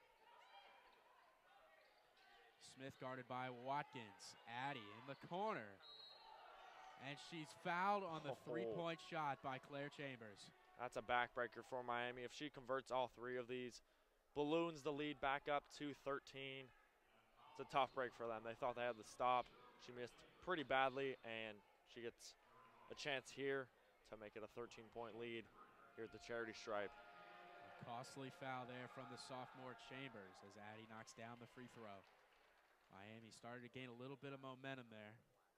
Smith guarded by Watkins. Addie in the corner. And she's fouled on the 3-point shot by Claire Chambers. That's a backbreaker for Miami. If she converts all 3 of these, balloons the lead back up to 13. It's a tough break for them. They thought they had the stop. She missed pretty badly, and she gets a chance here to make it a 13-point lead here at the charity stripe. A costly foul there from the sophomore Chambers as Addie knocks down the free throw. Miami started to gain a little bit of momentum there.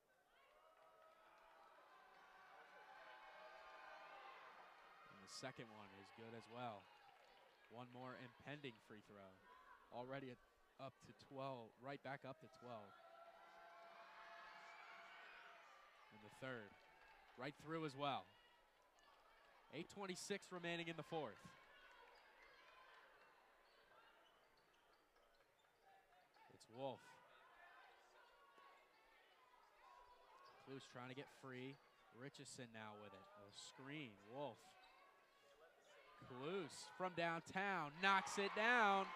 And the second one is good as well. One more impending free throw. Already up to 12, right back up to 12. And the third, right through as well. 8:26 remaining in the fourth. It's Wolf. Cluse trying to get free. Richardson now with it. A screen. Wolf. Cluse from downtown knocks it down.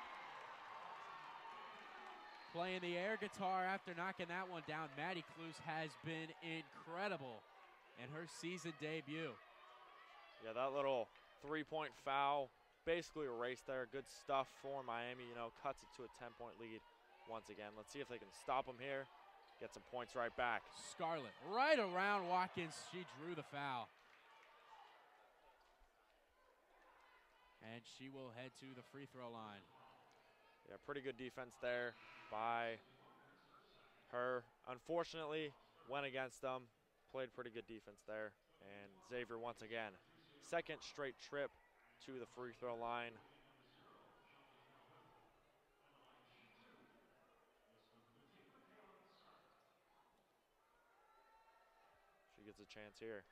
Playing the air guitar after knocking that one down. Maddie Cluse has been incredible in her season debut. Yeah, that little 3-point foul basically erased there. Good stuff for Miami, you know, cuts it to a 10-point lead once again. Let's see if they can stop them here. Get some points right back. Scarlett right around Watkins. She drew the foul. And she will head to the free throw line. Yeah, pretty good defense there by her. Unfortunately, went against them. Played pretty good defense there. And Xavier once again, second straight trip to the free throw line. She gets a chance here.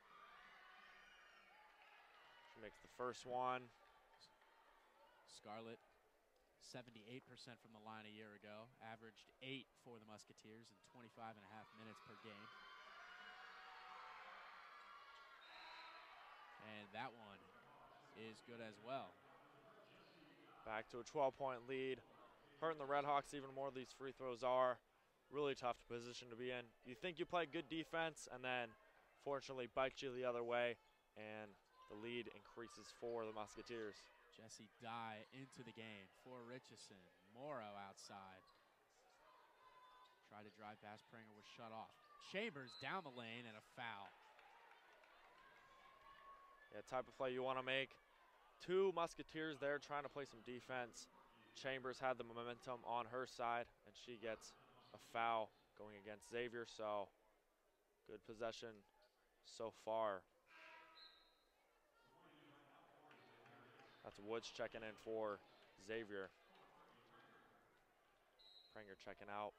She makes the first one. Scarlett, 78% from the line a year ago, averaged 8 for the Musketeers in 25.5 minutes per game. And that one is good as well. Back to a 12-point lead. Hurting the RedHawks even more these free throws are. Really tough position to be in. You think you play good defense, and then fortunately bites you the other way, and the lead increases for the Musketeers. Jesse Dye into the game for Richardson. Morrow outside. Tried to drive past, Pranger was shut off. Chambers down the lane and a foul. Yeah, type of play you want to make. Two Musketeers there trying to play some defense. Chambers had the momentum on her side, and she gets a foul going against Xavier, so good possession so far. That's Woods checking in for Xavier. Pranger checking out.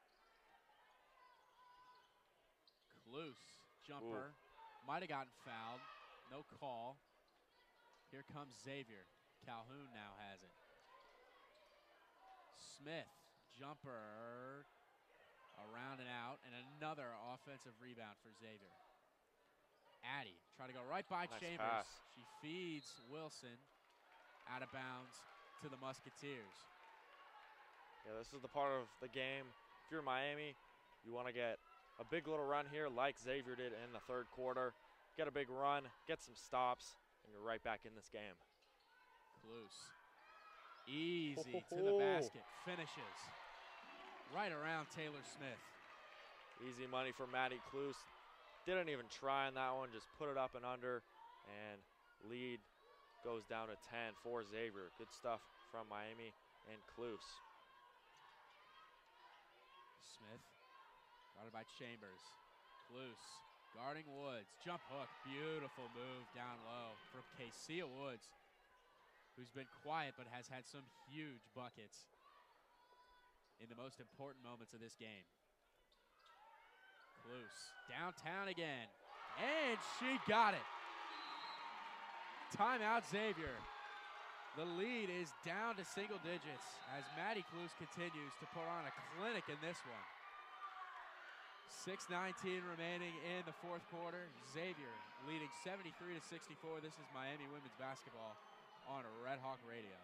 Cluse, jumper. Might have gotten fouled. No call. Here comes Xavier. Calhoun now has it. Smith, jumper. Around and out, and another offensive rebound for Xavier. Addie, try to go right by Nice Chambers. pass. She feeds Wilson out of bounds to the Musketeers. Yeah, this is the part of the game. If you're Miami, you want to get a big little run here like Xavier did in the third quarter. Get a big run, get some stops, and you're right back in this game. Cluse, easy to the basket, finishes. Right around Taylor Smith. Easy money for Maddie Cluse. Didn't even try on that one, just put it up and under, and lead goes down to 10 for Xavier. Good stuff from Miami and Cluse. Smith, guarded by Chambers. Cluse, guarding Woods. Jump hook, beautiful move down low from Casey Woods, who's been quiet but has had some huge buckets in the most important moments of this game. Cluse, downtown again, and she got it. Timeout, Xavier. The lead is down to single digits as Maddie Cluse continues to put on a clinic in this one. 6:19 remaining in the fourth quarter. Xavier leading 73-64. This is Miami women's basketball on Red Hawk Radio.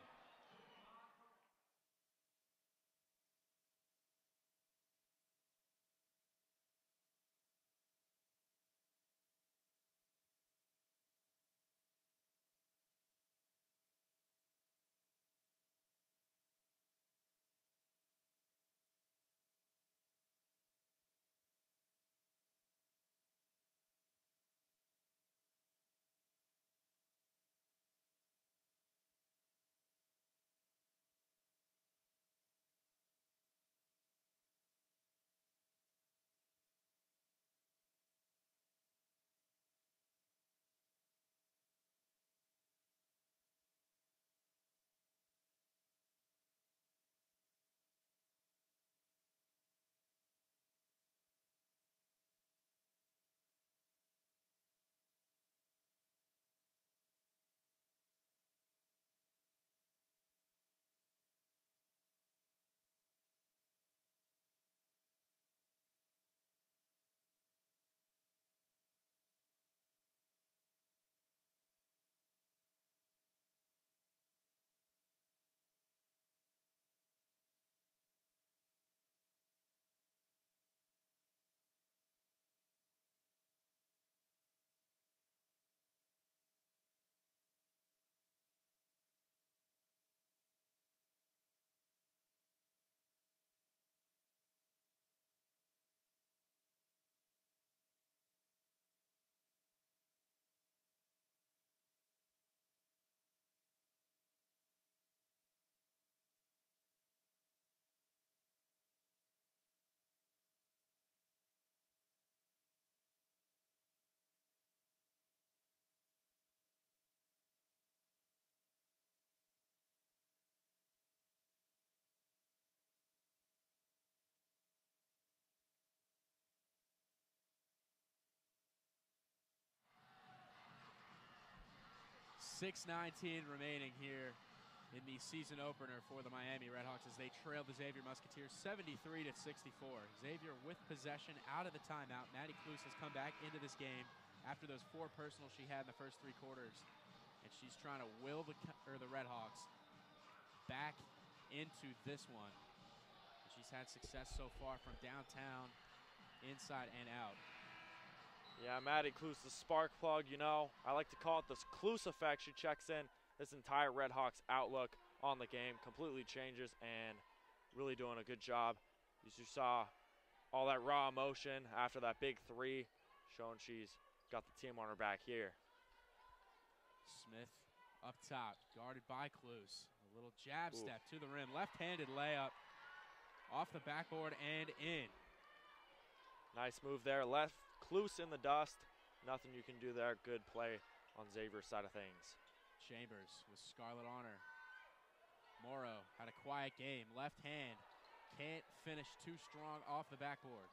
6:19 remaining here in the season opener for the Miami RedHawks as they trail the Xavier Musketeers 73-64. Xavier with possession out of the timeout. Maddie Kloos has come back into this game after those 4 personals she had in the first 3 quarters. And she's trying to will the RedHawks back into this one. And she's had success so far from downtown, inside, and out. Yeah, Maddie Kloos, the spark plug, you know. I like to call it the Kloos effect. She checks in. This entire RedHawks outlook on the game completely changes and really doing a good job. As you saw, all that raw emotion after that big 3, showing she's got the team on her back here. Smith up top, guarded by Kloos. A little jab step to the rim. Left-handed layup off the backboard and in. Nice move there. Left Kloos in the dust. Nothing you can do there. Good play on Xavier's side of things. Chambers with Scarlett on her. Morrow had a quiet game. Left hand. Can't finish too strong off the backboard.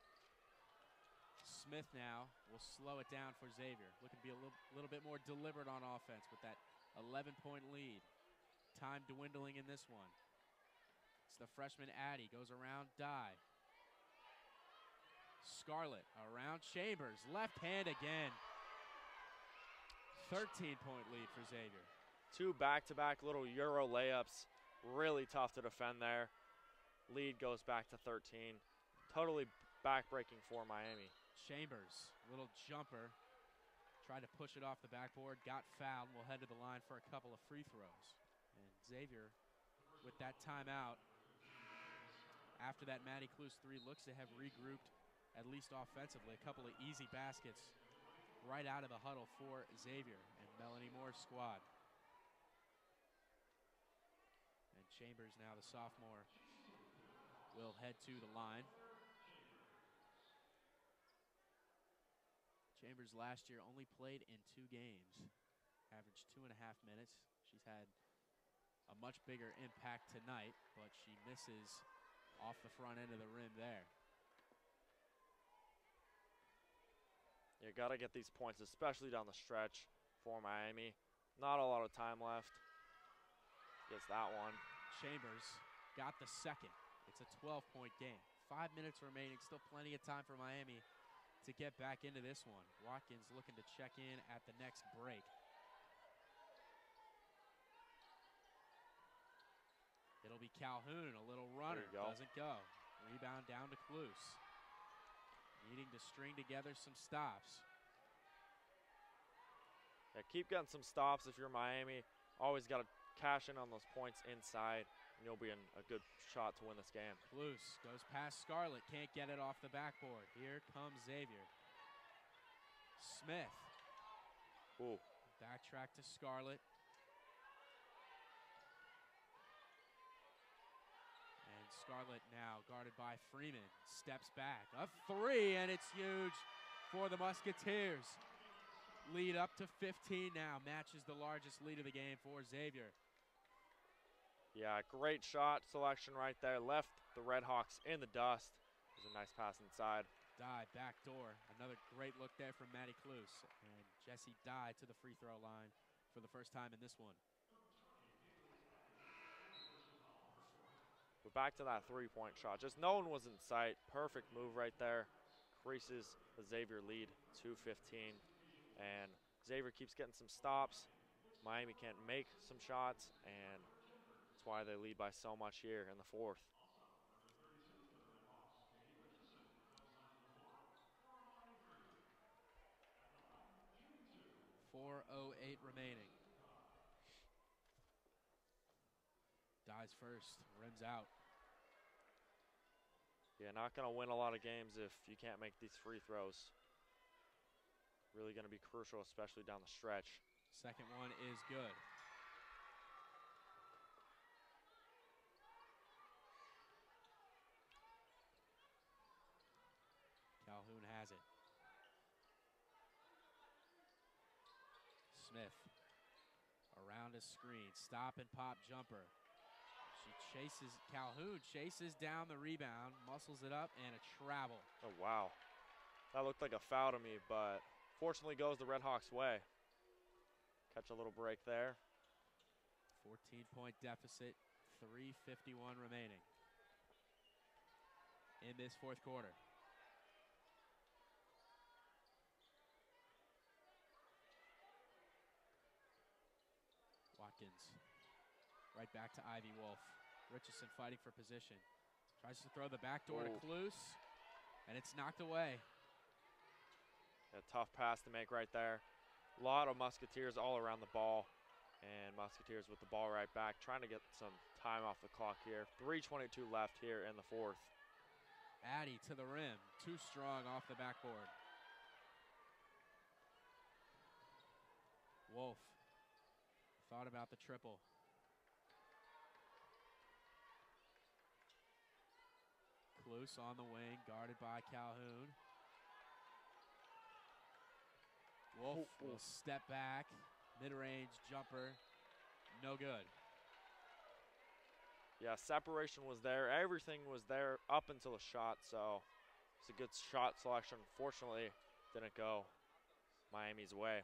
Smith now will slow it down for Xavier. Looking to be a little bit more deliberate on offense with that 11-point lead. Time dwindling in this one. It's the freshman Addie. Goes around Dye. Scarlett around Chambers. Left hand again. 13-point lead for Xavier. 2 back-to-back little Euro layups. Really tough to defend there. Lead goes back to 13. Totally back-breaking for Miami. Chambers, little jumper. Tried to push it off the backboard. Got fouled. Will head to the line for a couple of free throws. And Xavier, with that timeout, after that Maddie Kloos 3, looks to have regrouped, at least offensively. A couple of easy baskets right out of the huddle for Xavier and Melanie Moore's squad. And Chambers, now the sophomore, will head to the line. Chambers last year only played in 2 games, averaged 2.5 minutes. She's had a much bigger impact tonight, but she misses off the front end of the rim there. You got to get these points, especially down the stretch for Miami. Not a lot of time left. Gets that one. Chambers got the second. It's a 12-point game. 5 minutes remaining, still plenty of time for Miami to get back into this one. Watkins looking to check in at the next break. It'll be Calhoun, a little runner, doesn't go. Rebound down to Kloos. Needing to string together some stops. Yeah, keep getting some stops if you're Miami. Always got to cash in on those points inside, and you'll be in a good shot to win this game. Kloos goes past Scarlett, can't get it off the backboard. Here comes Xavier. Smith. Ooh. Backtrack to Scarlett. And Scarlett now guarded by Freeman. Steps back. A 3, and it's huge for the Musketeers. Lead up to 15 now. Matches the largest lead of the game for Xavier. Yeah, great shot selection right there. Left the RedHawks in the dust. It was a nice pass inside. Dye back door. Another great look there from Maddie Kloos. And Jessie Dye to the free throw line for the first time in this one. We're back to that 3-point shot. Just no one was in sight. Perfect move right there. Increases the Xavier lead to 15. And Xavier keeps getting some stops. Miami can't make some shots, and that's why they lead by so much here in the 4th. .408 remaining. Dies first, rims out. Yeah, not going to win a lot of games if you can't make these free throws. Really going to be crucial, especially down the stretch. Second one is good. Calhoun has it. Smith around a screen, stop and pop jumper. She chases, Calhoun chases down the rebound, muscles it up, and a travel. Oh, wow. That looked like a foul to me, but fortunately goes the RedHawks' way. catch a little break there. 14-point deficit, 3:51 remaining in this fourth quarter. Watkins, right back to Ivy Wolf. Richardson fighting for position. Tries to throw the back door to Kloos, and it's knocked away. A tough pass to make right there. A lot of Musketeers all around the ball, and Musketeers with the ball right back, trying to get some time off the clock here. 3:22 left here in the fourth. Addy to the rim, too strong off the backboard. Wolf thought about the triple. Kloos on the wing, guarded by Calhoun. Wolf will step back, mid-range jumper, no good. Yeah, separation was there. Everything was there up until the shot, so it's a good shot selection. Fortunately, didn't go Miami's way.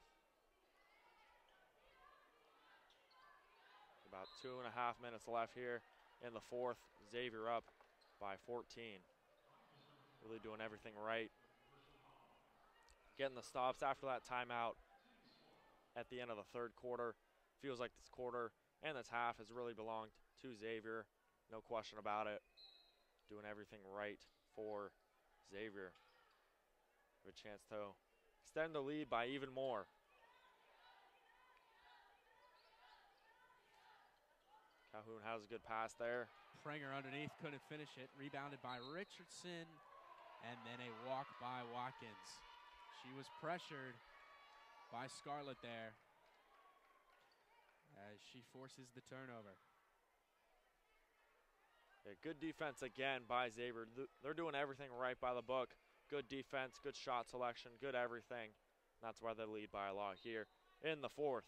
About 2.5 minutes left here in the fourth. Xavier up by 14. Really doing everything right. Getting the stops after that timeout at the end of the third quarter. Feels like this quarter and this half has really belonged to Xavier. No question about it. Doing everything right for Xavier. Good chance to extend the lead by even more. Calhoun has a good pass there. Prenger underneath, couldn't finish it. Rebounded by Richardson, and then a walk by Watkins. She was pressured by Scarlett there as she forces the turnover. Yeah, good defense again by Xavier. They're doing everything right by the book. Good defense, good shot selection, good everything. That's why they lead by a lot here in the fourth.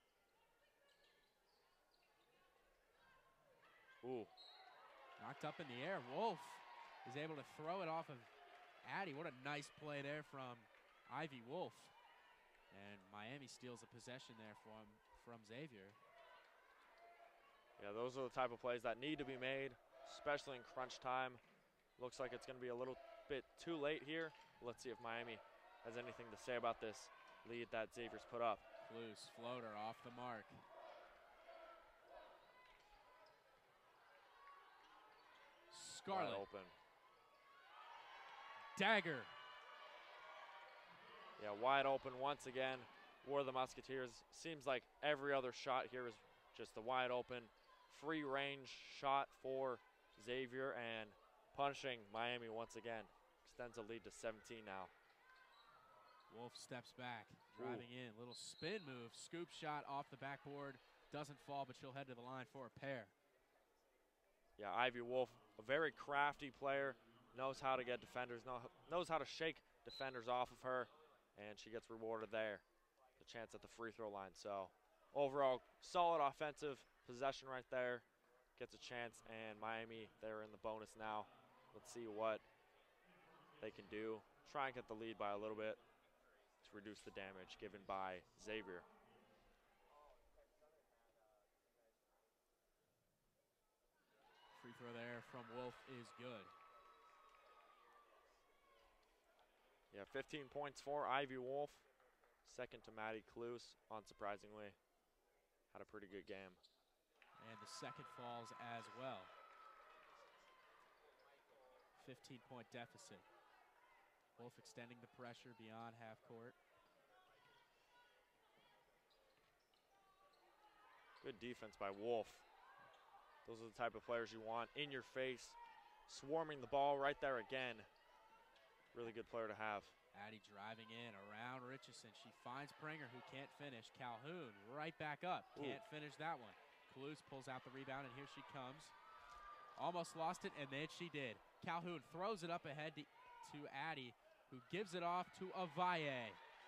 Ooh. Knocked up in the air. Wolf is able to throw it off of Addy. What a nice play there from Ivy Wolf. And Miami steals a possession there from Xavier. Yeah, those are the type of plays that need to be made, especially in crunch time. Looks like it's going to be a little bit too late here. Let's see if Miami has anything to say about this lead that Xavier's put up. Kloos, floater off the mark. Scarlett. Wide open. Dagger. Yeah, wide open once again for the Musketeers. Seems like every other shot here is just a wide open, free range shot for Xavier, and punishing Miami once again. Extends the lead to 17 now. Wolf steps back, driving in. Little spin move, scoop shot off the backboard. Doesn't fall, but she'll head to the line for a pair. Yeah, Ivy Wolf, a very crafty player, knows how to get defenders, knows how to shake defenders off of her, and she gets rewarded there. The chance at the free throw line. So overall, solid offensive possession right there. Gets a chance, and Miami, they're in the bonus now. Let's see what they can do. Try and get the lead by a little bit to reduce the damage given by Xavier. Free throw there from Wolf is good. Yeah, 15 points for Ivy Wolf. Second to Maddie Kloos, unsurprisingly. Had a pretty good game. And the second falls as well. 15-point deficit. Wolf extending the pressure beyond half court. Good defense by Wolf. Those are the type of players you want in your face, swarming the ball right there again. Really good player to have. Addy driving in around Richardson. She finds Prenger, who can't finish. Calhoun right back up. Can't finish that one. Kloos pulls out the rebound, and here she comes. Almost lost it, and then she did. Calhoun throws it up ahead to Addy, who gives it off to Avaye.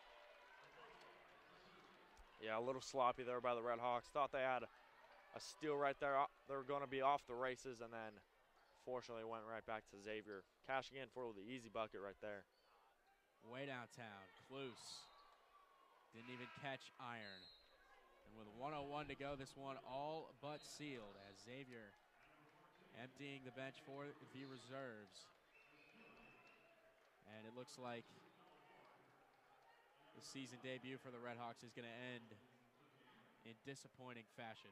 Yeah, a little sloppy there by the RedHawks. Thought they had a steal right there. They were going to be off the races, and then fortunately went right back to Xavier. Cashing in for the easy bucket right there. Way downtown. Kloos didn't even catch iron. And with 1:01 to go, this one all but sealed as Xavier emptying the bench for the reserves. And it looks like the season debut for the RedHawks is going to end in disappointing fashion.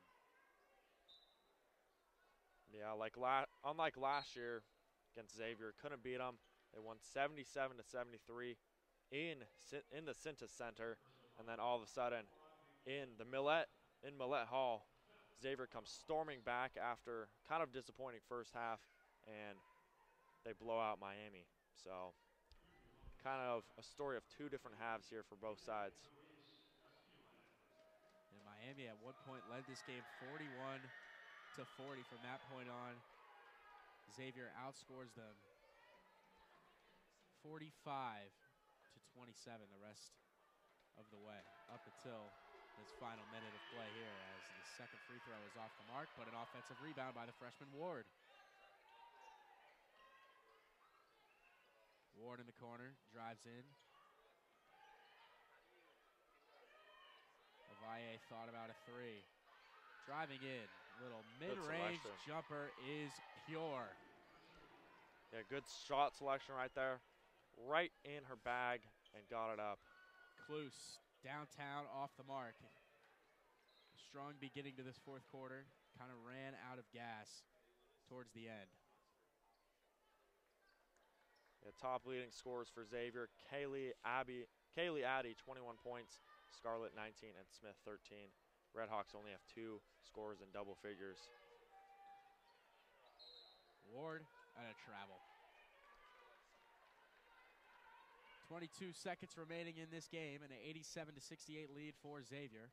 Yeah, unlike last year against Xavier, couldn't beat them. They won 77-73 in the Cintas Center, and then all of a sudden in Millett Hall, Xavier comes storming back after kind of disappointing first half, and they blow out Miami. So kind of a story of two different halves here for both sides. And Miami at one point led this game 41-40 from that point on. Xavier outscores them 45-27 the rest of the way up until this final minute of play here as the second free throw is off the mark, but an offensive rebound by the freshman Ward. Ward in the corner, drives in. Avaye thought about a three. Driving in, little mid-range jumper is pure. Yeah, good shot selection right there. Right in her bag and got it up. Kloos downtown off the mark. A strong beginning to this fourth quarter. Kind of ran out of gas towards the end. Yeah, top leading scorers for Xavier. Kaylee Addy, 21 points. Scarlett, 19, and Smith, 13. RedHawks only have 2 scorers in double figures. Ward and a travel. 22 seconds remaining in this game, and an 87-68 lead for Xavier.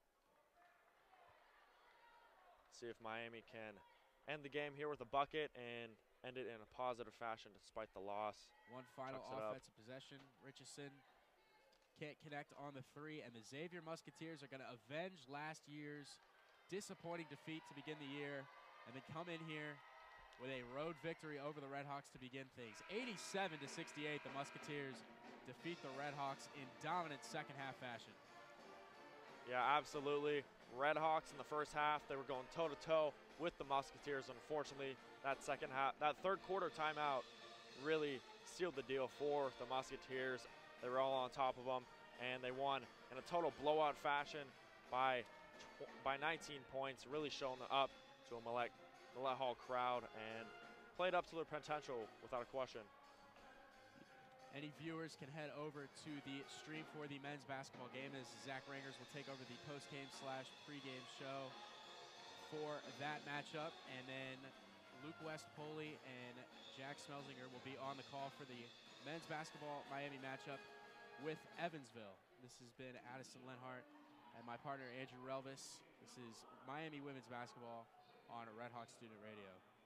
See if Miami can end the game here with a bucket and end it in a positive fashion despite the loss. One final offensive possession. Richardson can't connect on the three, and the Xavier Musketeers are going to avenge last year's disappointing defeat to begin the year and then come in here with a road victory over the RedHawks to begin things. 87-68, the Musketeers defeat the RedHawks in dominant second half fashion. Yeah, absolutely. RedHawks in the first half, they were going toe-to-toe with the Musketeers. Unfortunately, that third quarter timeout really sealed the deal for the Musketeers. They were all on top of them, and they won in a total blowout fashion by 19 points, really showing up to a Millett Hall crowd and played up to their potential without a question. Any viewers can head over to the stream for the men's basketball game as Zach Rengers will take over the post-game / pre-game show for that matchup. And then Luke West, Poley, and Jack Smelzinger will be on the call for the men's basketball Miami matchup with Evansville. This has been Addison Lenhart and my partner Andrew Relvas. This is Miami women's basketball on RedHawks Student Radio.